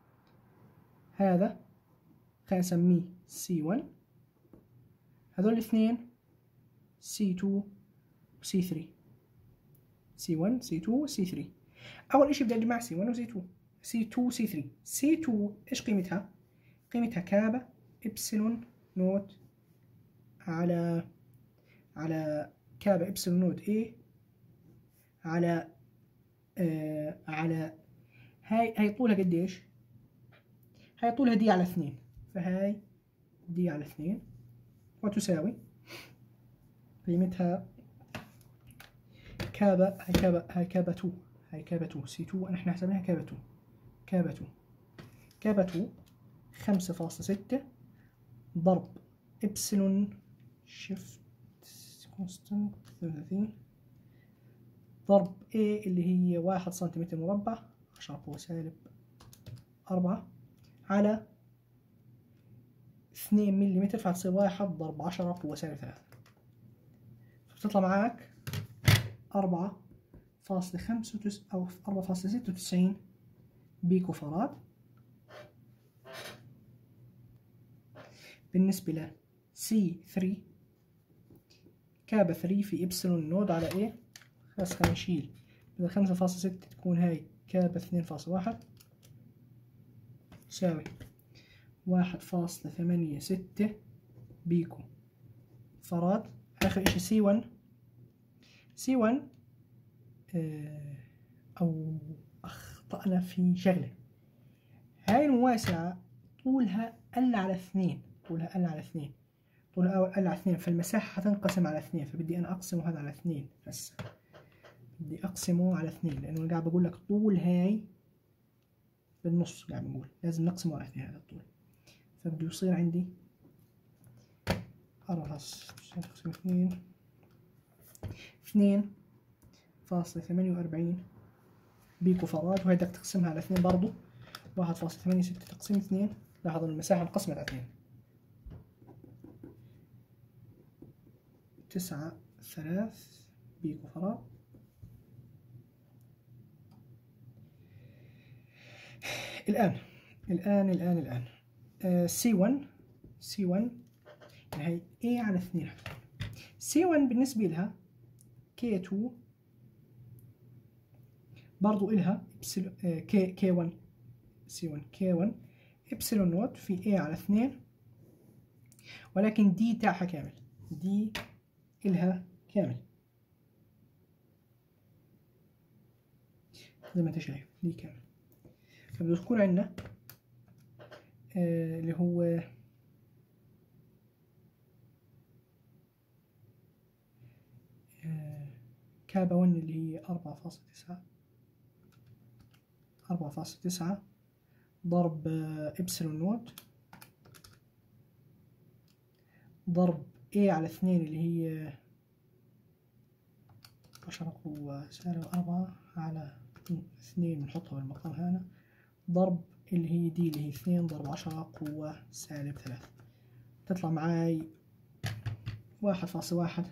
هذا خلينا نسميه سي واحد، هذول الاثنين سي اثنين و سي ثلاثة، سي واحد سي اثنين سي ثلاثة. اول اشي بدي اجمع سي واحد و سي اثنين، سي اثنين سي ثلاثة. سي اثنين ايش قيمتها؟ قيمتها كابا ابسلون نوت على على كابا ابسلون نوت اي على آه على هاي هاي طولها قديش؟ هاي طولها دي على اثنين، فهاي دي على اثنين وتساوي قيمتها كابا، هاي كابا هاي كابا اثنين، هاي كابا اثنين سي اثنين احنا حسبناها كابا اثنين، كابا اثنين كابا اثنين خمسة فاصلة ستة ضرب ابسلون شيفت كونستنت ثلاثين ضرب A اللي هي واحد سنتيمتر مربع عشرة قوة سالب أربعة على اثنين مليمتر، فهتصير واحد ضرب عشرة قوة سالب ثلاثة، فبتطلع معاك أربعة فاصلة خمسة وتس أو أربعة فاصلة ستة وتسعين بيكو فراد. بالنسبة ل سي ثلاثة كابا ثلاثة في إبسلون نود على إيه، بس خلينا نشيل بدل خمسة فاصلة ستة تكون هاي كابا اثنين فاصلة واحد تساوي واحد فاصلة ثمانية ستة بيكو فراد. آخر إشي سي واحد، سي واحد اه أو أخطأنا في شغلة، هاي المواسعة طولها ال على اثنين، طولها ال على اثنين، طولها ال على اثنين، فالمساحة حتنقسم على اثنين، فبدي أنا أقسمه هذا على اثنين، هسه بدي أقسمه على اثنين لأنه أنا قاعد بقول لك طول هاي بالنص، قاعد بقول لازم نقسمه على اثنين هذا الطول، فبده يصير عندي أربعة فاصلة اثنين اثنين فاصلة ثمانية وأربعين بيكو فراد، وهي بدك تقسمها على اثنين برضو، واحد فاصلة ثمانية ستة تقسيم اثنين، لاحظ المساحة انقسمت على اثنين، تسعة ثلاث بيكو فراد. الآن الآن الآن الآن آه سي واحد سي واحد هي A على اثنين، سي واحد بالنسبة لها كي اثنين برضو إلها كي كي واحد سي واحد كي واحد إبسلون نوت في A على اثنين، ولكن دي تاعها كامل، دي إلها كامل زي ما انت شايف دي كامل، فبده تكون عندنا آه اللي هو آه كابا واحد اللي هي أربعة فاصلة تسعة أربعة فاصلة تسعة ضرب آه إبسلون نوت ضرب A على اثنين اللي هي عشرة قوة سالب أربعة على اثنين بنحطها بالمقام هنا ضرب اللي هي دي اللي هي اثنين ضرب عشرة قوة سالب ثلاثة، تطلع معاي واحد فاصلة واحد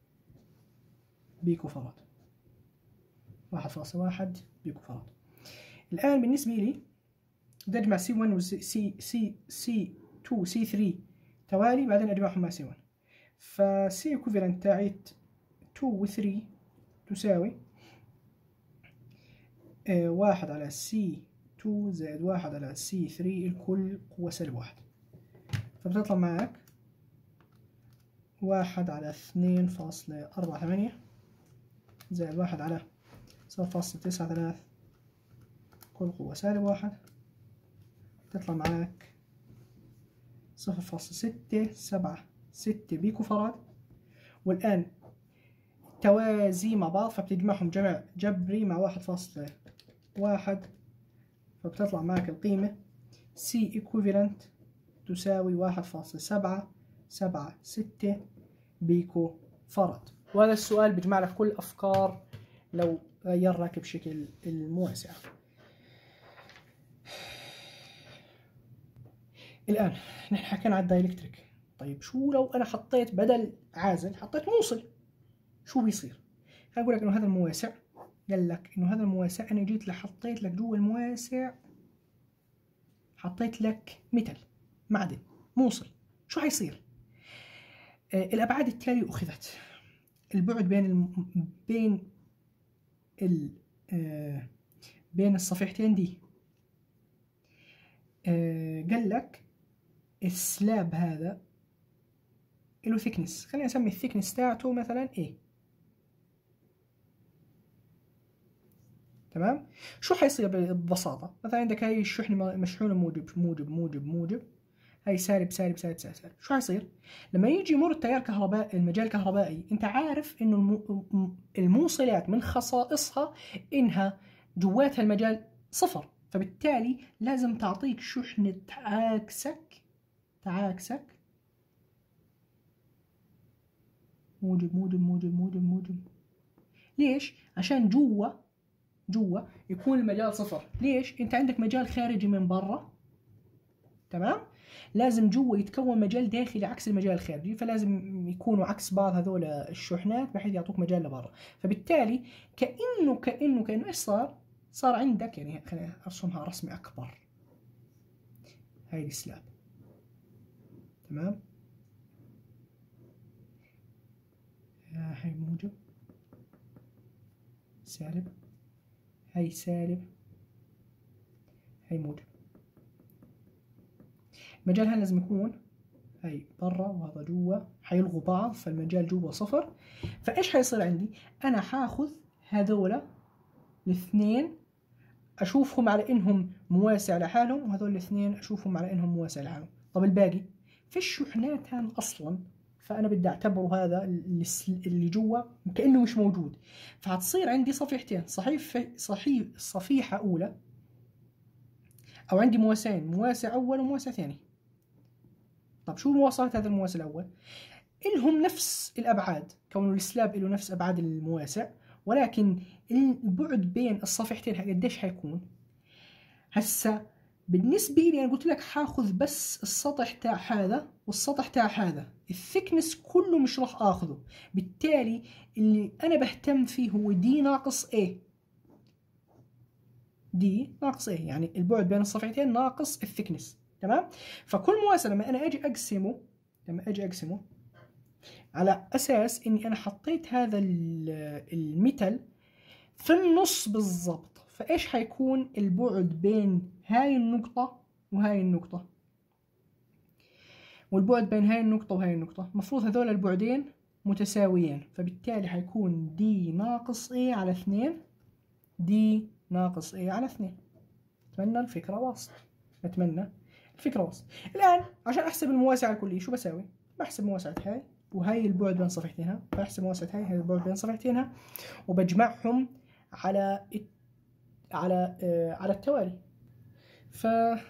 بيكو فراد، واحد فاصلة واحد بيكو فراد. الآن بالنسبة لي بدي أجمع سي واحد و سي سي سي اثنين سي ثلاثة توالي، بعدين أجمعهم مع سي واحد، فسي ايكوفالنت تاعت اثنين و ثلاثة تساوي آه واحد على سي اثنين زائد واحد على سي ثلاثة الكل قوة سالب واحد، فبتطلع معك واحد على اثنين فاصلة أربعة ثمانية زائد واحد على صفر فاصلة تسعة ثلاثة كل قوة سالب واحد، تطلع معك صفر فاصلة ستة سبعة ستة بيكو فراد. والآن توازي مع بعض فبتجمعهم جمع جبري مع واحد فاصلة واحد، فبتطلع معك القيمة C equivalent تساوي واحد فاصلة سبعة سبعة ستة بيكو فراد. وهذا السؤال بيجمع لك كل أفكار لو غيرناك بشكل المواسع. الآن نحن حكينا على الدايلكتريك، طيب شو لو أنا حطيت بدل عازل حطيت موصل، شو بيصير؟ خليني أقول لك إنه هذا المواسع قال لك إنه هذا المواسع أنا جيت لحطيت لك جوا المواسع، حطيت لك ميتال معدن موصل، شو حيصير؟ آه الأبعاد التالية أخذت. البعد بين الم... بين ال... آه بين الصفيحتين دي، آه قال لك السلاب هذا له ثيكنس، خلينا نسمي الثيكنس تاعته مثلا A. تمام؟ شو حيصير ببساطة؟ مثلا عندك هاي الشحنة مشحونة موجب موجب موجب موجب، هاي سالب سالب سالب سالب, سالب. شو حيصير؟ لما يجي يمر التيار الكهربائي المجال الكهربائي، انت عارف انه المو... الموصلات من خصائصها انها جواتها المجال صفر، فبالتالي لازم تعطيك شحنة عاكسك تعاكسك موجب موجب موجب موجب موجب. ليش؟ عشان جوا جوا يكون المجال صفر. ليش؟ انت عندك مجال خارجي من برا، تمام؟ لازم جوا يتكون مجال داخلي عكس المجال الخارجي، فلازم يكونوا عكس بعض هذول الشحنات بحيث يعطوك مجال لبرا. فبالتالي كأنه كأنه كأنه ايش صار؟ صار عندك، يعني خلينا ارسمها رسمة اكبر. هاي السلاب، تمام؟ هاي موجب سالب، هاي سالب، هاي موجب. المجال هنا لازم يكون هاي برا وهذا جوا، حيلغوا بعض فالمجال جوا صفر. فايش حيصير عندي؟ انا حاخذ هذولا الاثنين اشوفهم على انهم مواسع لحالهم، وهذول الاثنين اشوفهم على انهم مواسع لحالهم. طب الباقي في الشحنات هان اصلا، فانا بدي اعتبره هذا اللي جوا كانه مش موجود. فهتصير عندي صفيحتين، صحيح صحيح صفيحه اولى، او عندي مواسعين، مواسع اول ومواسع ثاني. طب شو مواصفات هذا المواسع الاول؟ إلهم نفس الابعاد، كونه السلاب له نفس ابعاد المواسع، ولكن البعد بين الصفيحتين قديش حيكون؟ هسا بالنسبة لي أنا قلت لك حاخذ بس السطح تاع هذا والسطح تاع هذا، الثيكنس كله مش راح آخذه. بالتالي اللي أنا بهتم فيه هو دي ناقص A، دي ناقص A، يعني البعد بين الصفيحتين ناقص الثيكنس، تمام؟ فكل مواسع لما أنا أجي أقسمه لما أجي أقسمه على أساس إني أنا حطيت هذا الميتال في النص بالضبط، فإيش حيكون البعد بين هاي النقطة وهاي النقطة؟ والبعد بين هاي النقطة وهاي النقطة مفروض هذول البعدين متساويين، فبالتالي حيكون دي ناقص A على اثنين، دي ناقص A على اثنين. أتمنى الفكرة واصلة، أتمنى الفكرة واصلة. الآن عشان أحسب المواسعة الكلية شو بساوي؟ بحسب مواسعة هاي وهاي البعد بين صفيحتينها، بحسب مواسعة هاي هاي البعد بين صفيحتينها، وبجمعهم على على آه على التوالي. فهذا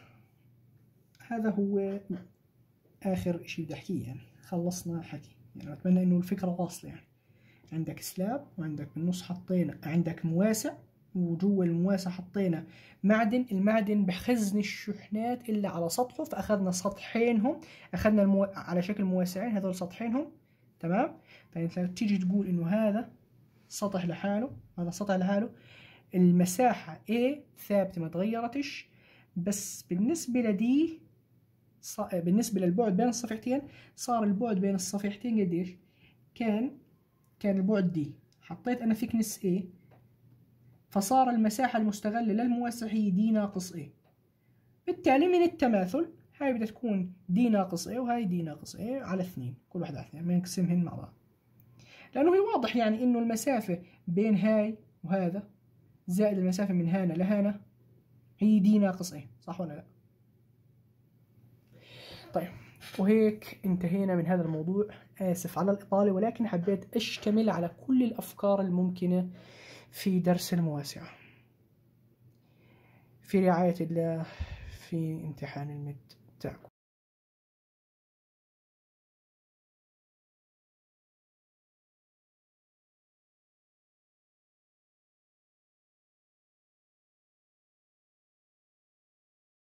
هو آخر شيء بدي أحكيه، يعني خلصنا حكي. يعني أتمنى إنه الفكرة واصلة. يعني عندك سلاب، وعندك بالنص حطينا عندك مواسع، وجوا المواسع حطينا معدن. المعدن بخزن الشحنات إلا على سطحه، فأخذنا سطحينهم، أخذنا المو... على شكل مواسعين، هذول سطحينهم، تمام؟ فأنت تيجي تقول إنه هذا سطح لحاله، هذا سطح لحاله، المساحة A ثابتة ما تغيرتش، بس بالنسبة لدي ص... بالنسبة للبعد بين الصفيحتين صار البعد بين الصفيحتين قديش؟ كان كان البعد دي، حطيت أنا ثيكنس A، فصار المساحة المستغلة للموسع هي دي ناقص A. بالتالي من التماثل هاي بدها تكون دي ناقص A وهاي دي ناقص A على اثنين، كل واحدة على اثنين، بنقسمهن مع بعض، لأنه هي واضح يعني إنه المسافة بين هاي وهذا زائد المسافة من هنا لهنا هي دي ناقص A، صح ولا لا؟ طيب، وهيك انتهينا من هذا الموضوع. آسف على الإطالة، ولكن حبيت أشتمل على كل الأفكار الممكنة في درس المواسع. في رعاية الله في امتحان الميد تاعكم.